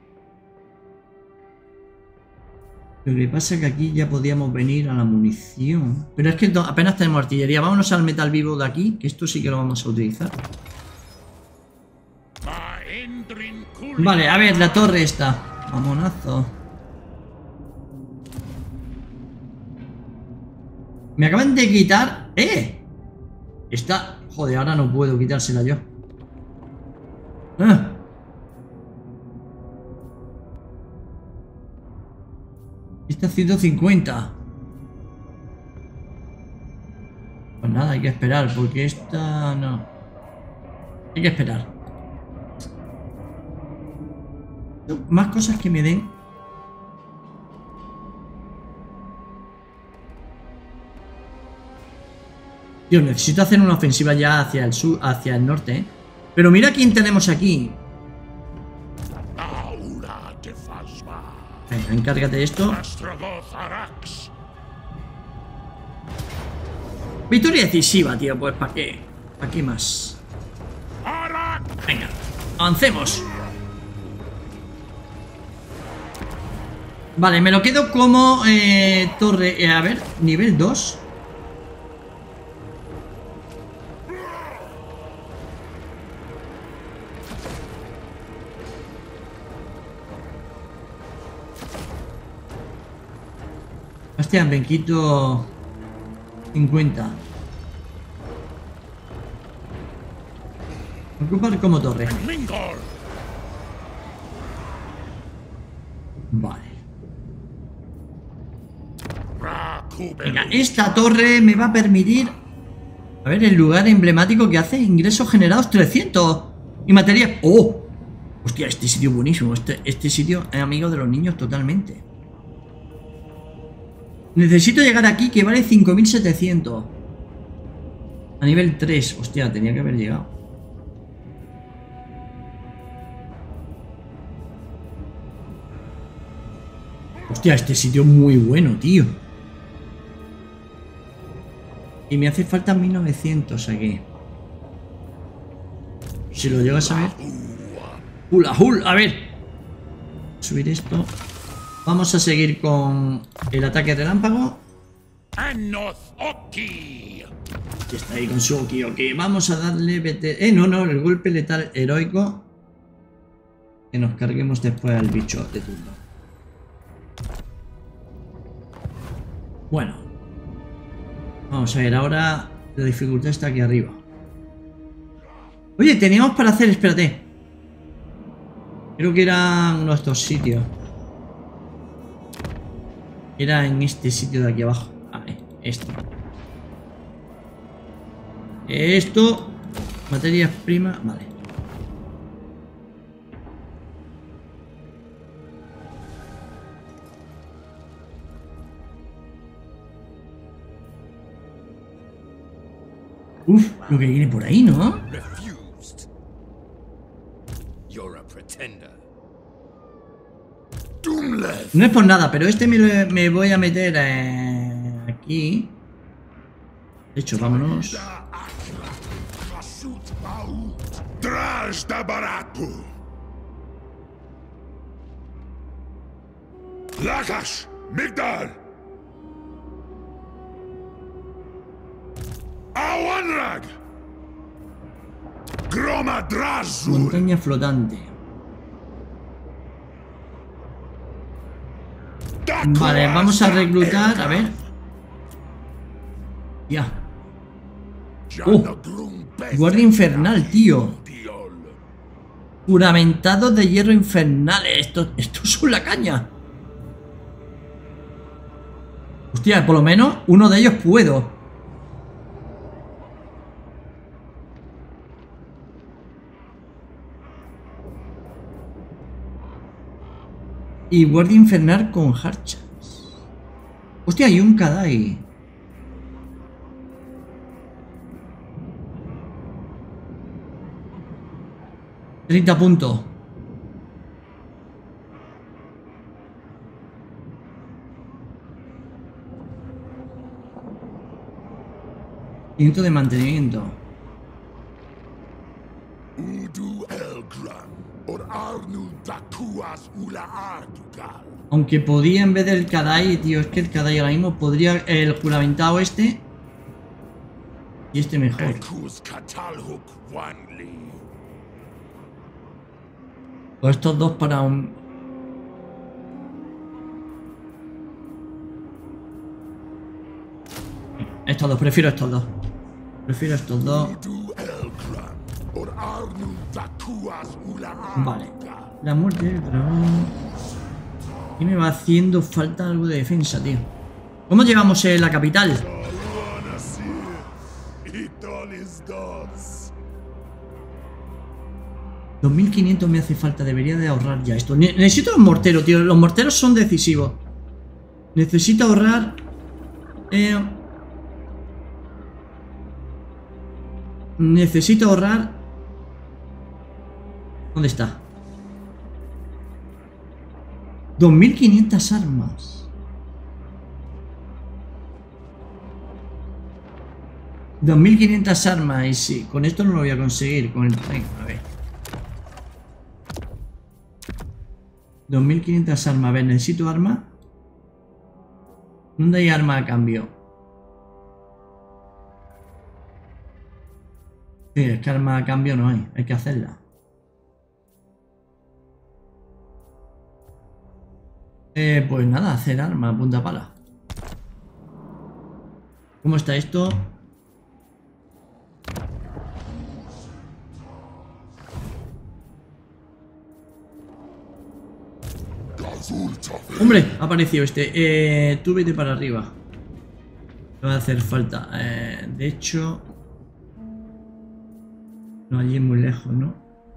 Lo que pasa es que aquí ya podíamos venir a la munición. Pero es que apenas tenemos artillería. Vámonos al metal vivo de aquí, que esto sí que lo vamos a utilizar. Vale, a ver, la torre está. Mamonazo. Me acaban de quitar... Está... Joder, ahora no puedo quitársela yo. Está 150. Pues nada, hay que esperar, porque esta no. Hay que esperar. Más cosas que me den. Tío, necesito hacer una ofensiva ya hacia el sur, hacia el norte, ¿eh? Pero mira quién tenemos aquí. Venga, encárgate de esto. Victoria decisiva, tío. Pues ¿para qué? ¿Para qué más? Venga, avancemos. Vale, me lo quedo como torre. A ver, nivel 2. Hostia, me quito 50. Ocupar como torre. Vale. Venga, esta torre me va a permitir... A ver, el lugar emblemático que hace ingresos generados 300. Y material... ¡Oh! Hostia, este sitio buenísimo. Este sitio es amigo de los niños totalmente. Necesito llegar aquí, que vale 5700. A nivel 3. Hostia, tenía que haber llegado. Hostia, este sitio es muy bueno, tío. Y me hace falta 1900 aquí. Si lo llego a saber. Hula hul, a ver. Subir esto. Vamos a seguir con el ataque relámpago. Que está ahí con su Oki, ok. Vamos a darle... no, el golpe letal heroico. Que nos carguemos después al bicho de turno. Bueno. Vamos a ver, ahora la dificultad está aquí arriba. Oye, teníamos para hacer... Espérate. Creo que era uno de estos sitios. Era en este sitio de aquí abajo. Vale, esto. Esto. Materias primas. Vale. Uf, lo que viene por ahí, ¿no? No es por nada, pero este me voy a meter aquí. De hecho, vámonos. Lakash, Migdal. Awanrag. Groma Drazul. Montaña flotante. Vale, vamos a reclutar, a ver. Ya. Guardia infernal, tío. Juramentados de hierro infernal. Esto es la caña. Hostia, por lo menos uno de ellos puedo. Y guardia infernal con harchas. Hostia, hay un Kadai. $30 puntos. Ciento de mantenimiento. Aunque podía en vez del Kadai, tío, es que el Kadai ahora mismo podría el juramentado este y este mejor. O estos dos para un... Estos dos, prefiero estos dos. Prefiero estos dos. Vale. La muerte del dragón. Y me va haciendo falta algo de defensa, tío. ¿Cómo llevamos la capital? 2500 me hace falta. Debería de ahorrar ya esto. Necesito los morteros, tío. Los morteros son decisivos. Necesito ahorrar. Necesito ahorrar. ¿Dónde está? 2500 armas. 2500 armas. Y sí, con esto no lo voy a conseguir. Con el tren, a ver. 2500 armas. A ver, necesito arma. ¿Dónde hay arma a cambio? Sí, es que arma a cambio no hay. Hay que hacerla. Pues nada, hacer arma a punta pala. ¿Cómo está esto? ¡Hombre! Ha aparecido este. Tú vete para arriba. Me va a hacer falta. De hecho... No, allí es muy lejos, ¿no?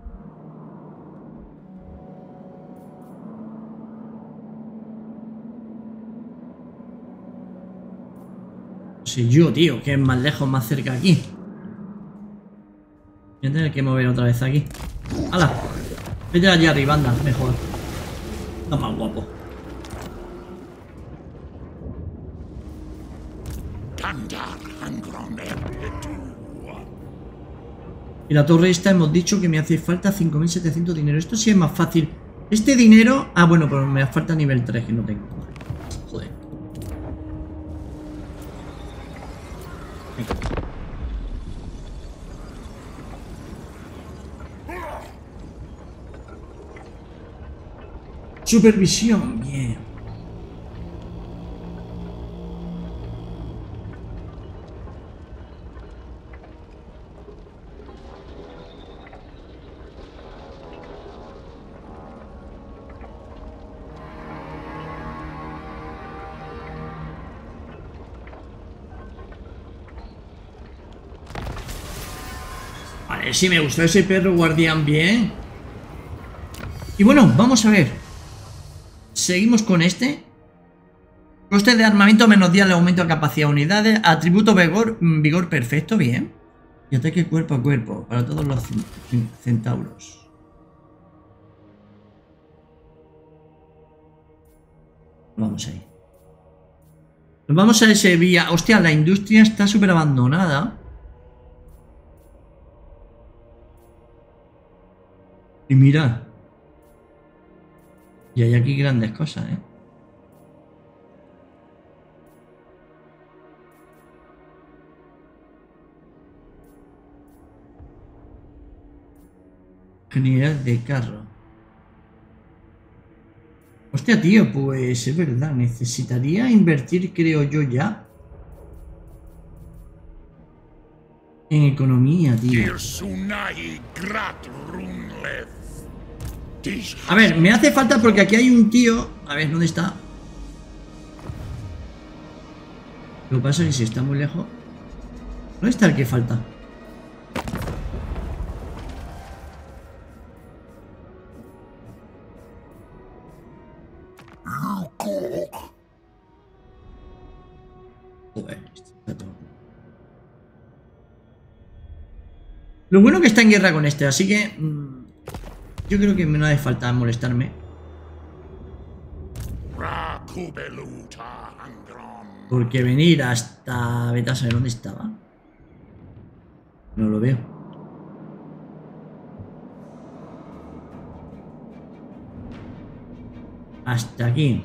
No sé yo, tío, que es más lejos, más cerca aquí. Voy a tener que mover otra vez aquí. ¡Hala! Vete allá arriba, anda, mejor. Está más guapo. Y la torre esta hemos dicho que me hace falta 5700 dinero. Esto sí es más fácil. Este dinero... Ah, bueno, pero me falta nivel 3 que no tengo. Joder. Supervisión, bien. Vale, sí me gustó ese perro guardián bien. Y bueno, vamos a ver. Seguimos con este. Coste de armamento menos 10 al aumento de capacidad de unidades. Atributo vigor perfecto, bien. Y ataque cuerpo a cuerpo para todos los centauros. Vamos ahí. Nos vamos a ese vía. Hostia, la industria está súper abandonada. Y mira. Y hay aquí grandes cosas, ¿eh? Unidad de carro. Hostia, tío, pues es verdad. Necesitaría invertir, creo yo, ya. En economía, tío. A ver, me hace falta porque aquí hay un tío. A ver, ¿dónde está? Lo que pasa es que si está muy lejos. ¿Dónde está el que falta? Joder, está todo. Lo bueno que está en guerra con este, así que... yo creo que no hace falta molestarme. Porque venir hasta... Vete a saber dónde estaba. No lo veo. Hasta aquí.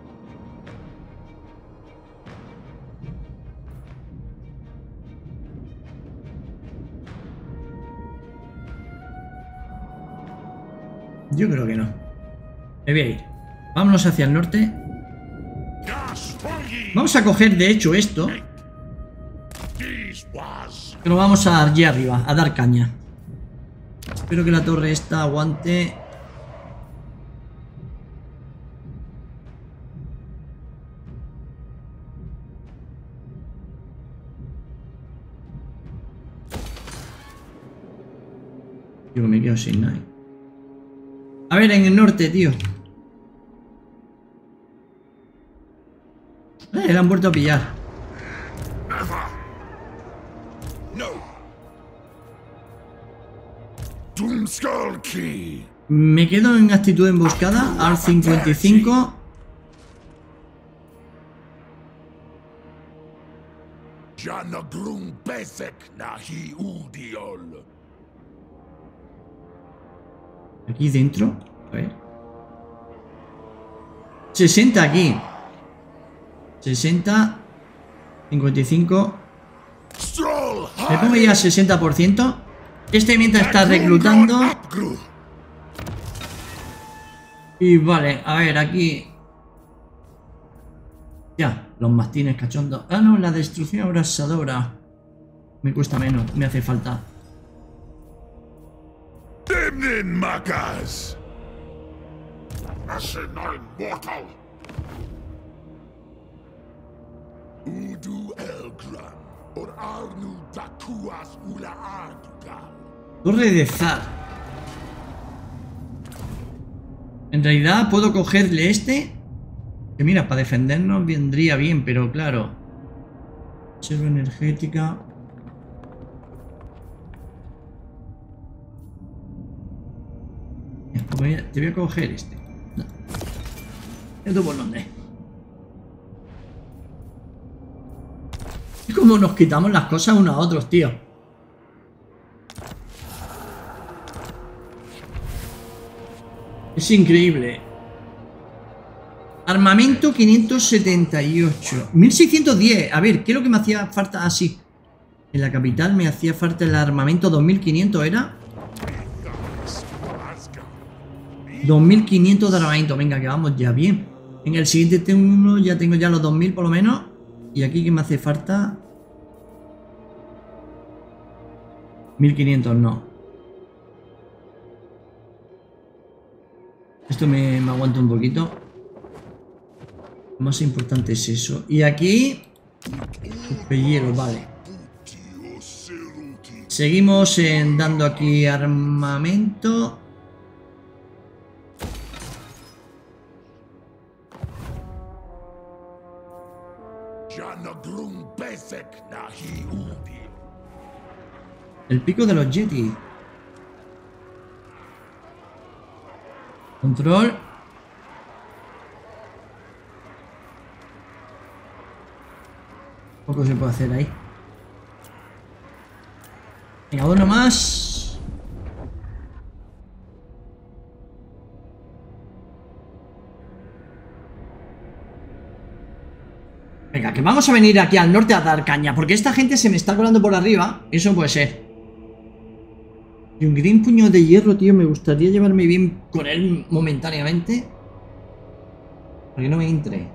Yo creo que no. Me voy a ir. Vámonos hacia el norte. Vamos a coger, de hecho, esto. Que lo vamos a dar allí arriba, a dar caña. Espero que la torre esta aguante. Yo me quedo sin nada. A ver, en el norte, tío. Le han vuelto a pillar. Me quedo en actitud de emboscada al 55. Aquí dentro. A ver. 60 aquí. 60. 55. Me pongo ya 60%. Este mientras está reclutando. Y vale, a ver, aquí. Ya, los mastines cachondos. Ah, no, la destrucción abrasadora. Me cuesta menos, me hace falta. Torre de Zar. En realidad puedo cogerle este. Que mira, para defendernos vendría bien, pero claro. Reserva energética. Te voy a coger este. No. ¿Esto por dónde? Es como nos quitamos las cosas unos a otros, tío. Es increíble. Armamento 578. 1610. A ver, ¿qué es lo que me hacía falta? Ah, sí. En la capital me hacía falta el armamento 2500, ¿era? 2500 de armamento. Venga, que vamos ya bien. En el siguiente T1 ya tengo ya los 2000 por lo menos. Y aquí que me hace falta 1500, no. Esto me aguanta un poquito. Lo más importante es eso. Y aquí hielo, vale. Seguimos dando aquí armamento. El pico de los Yeti. Control. Poco se puede hacer ahí. Venga, uno más. Venga, que vamos a venir aquí al norte a dar caña, porque esta gente se me está colando por arriba. Eso puede ser. Y un gran puño de hierro, tío. Me gustaría llevarme bien con él momentáneamente. Para que no me entre.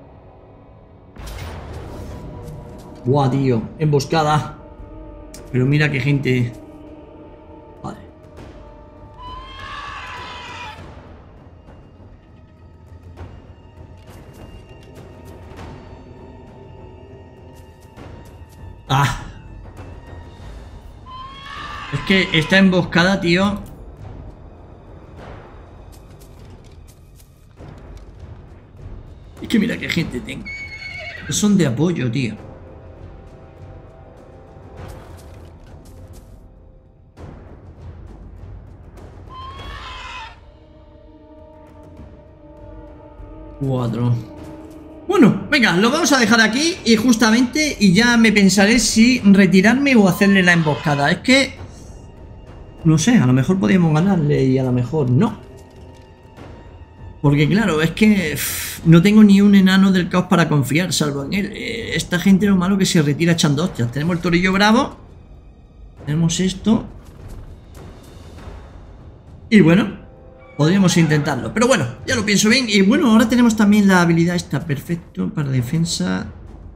Buah, tío. Emboscada. Pero mira qué gente. Vale. Ah. Es que esta emboscada, tío. Es que mira qué gente tengo. Son de apoyo, tío. Cuatro. Bueno, venga, lo vamos a dejar aquí y justamente y ya me pensaré si retirarme o hacerle la emboscada. Es que no sé, a lo mejor podríamos ganarle y a lo mejor no. Porque claro, es que no tengo ni un enano del caos para confiar, salvo en él. Esta gente lo malo que se retira echando hostias. Tenemos el torillo bravo. Tenemos esto. Y bueno, podríamos intentarlo. Pero bueno, ya lo pienso bien. Y bueno, ahora tenemos también la habilidad esta. Perfecto, para defensa.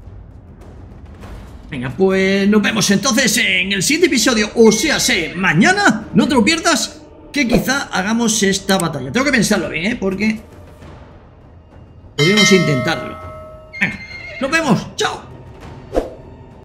Venga, pues nos vemos entonces en el siguiente episodio. O sea, mañana. No te lo pierdas, que quizá hagamos esta batalla. Tengo que pensarlo bien, porque podríamos intentarlo. Venga, nos vemos. Chao.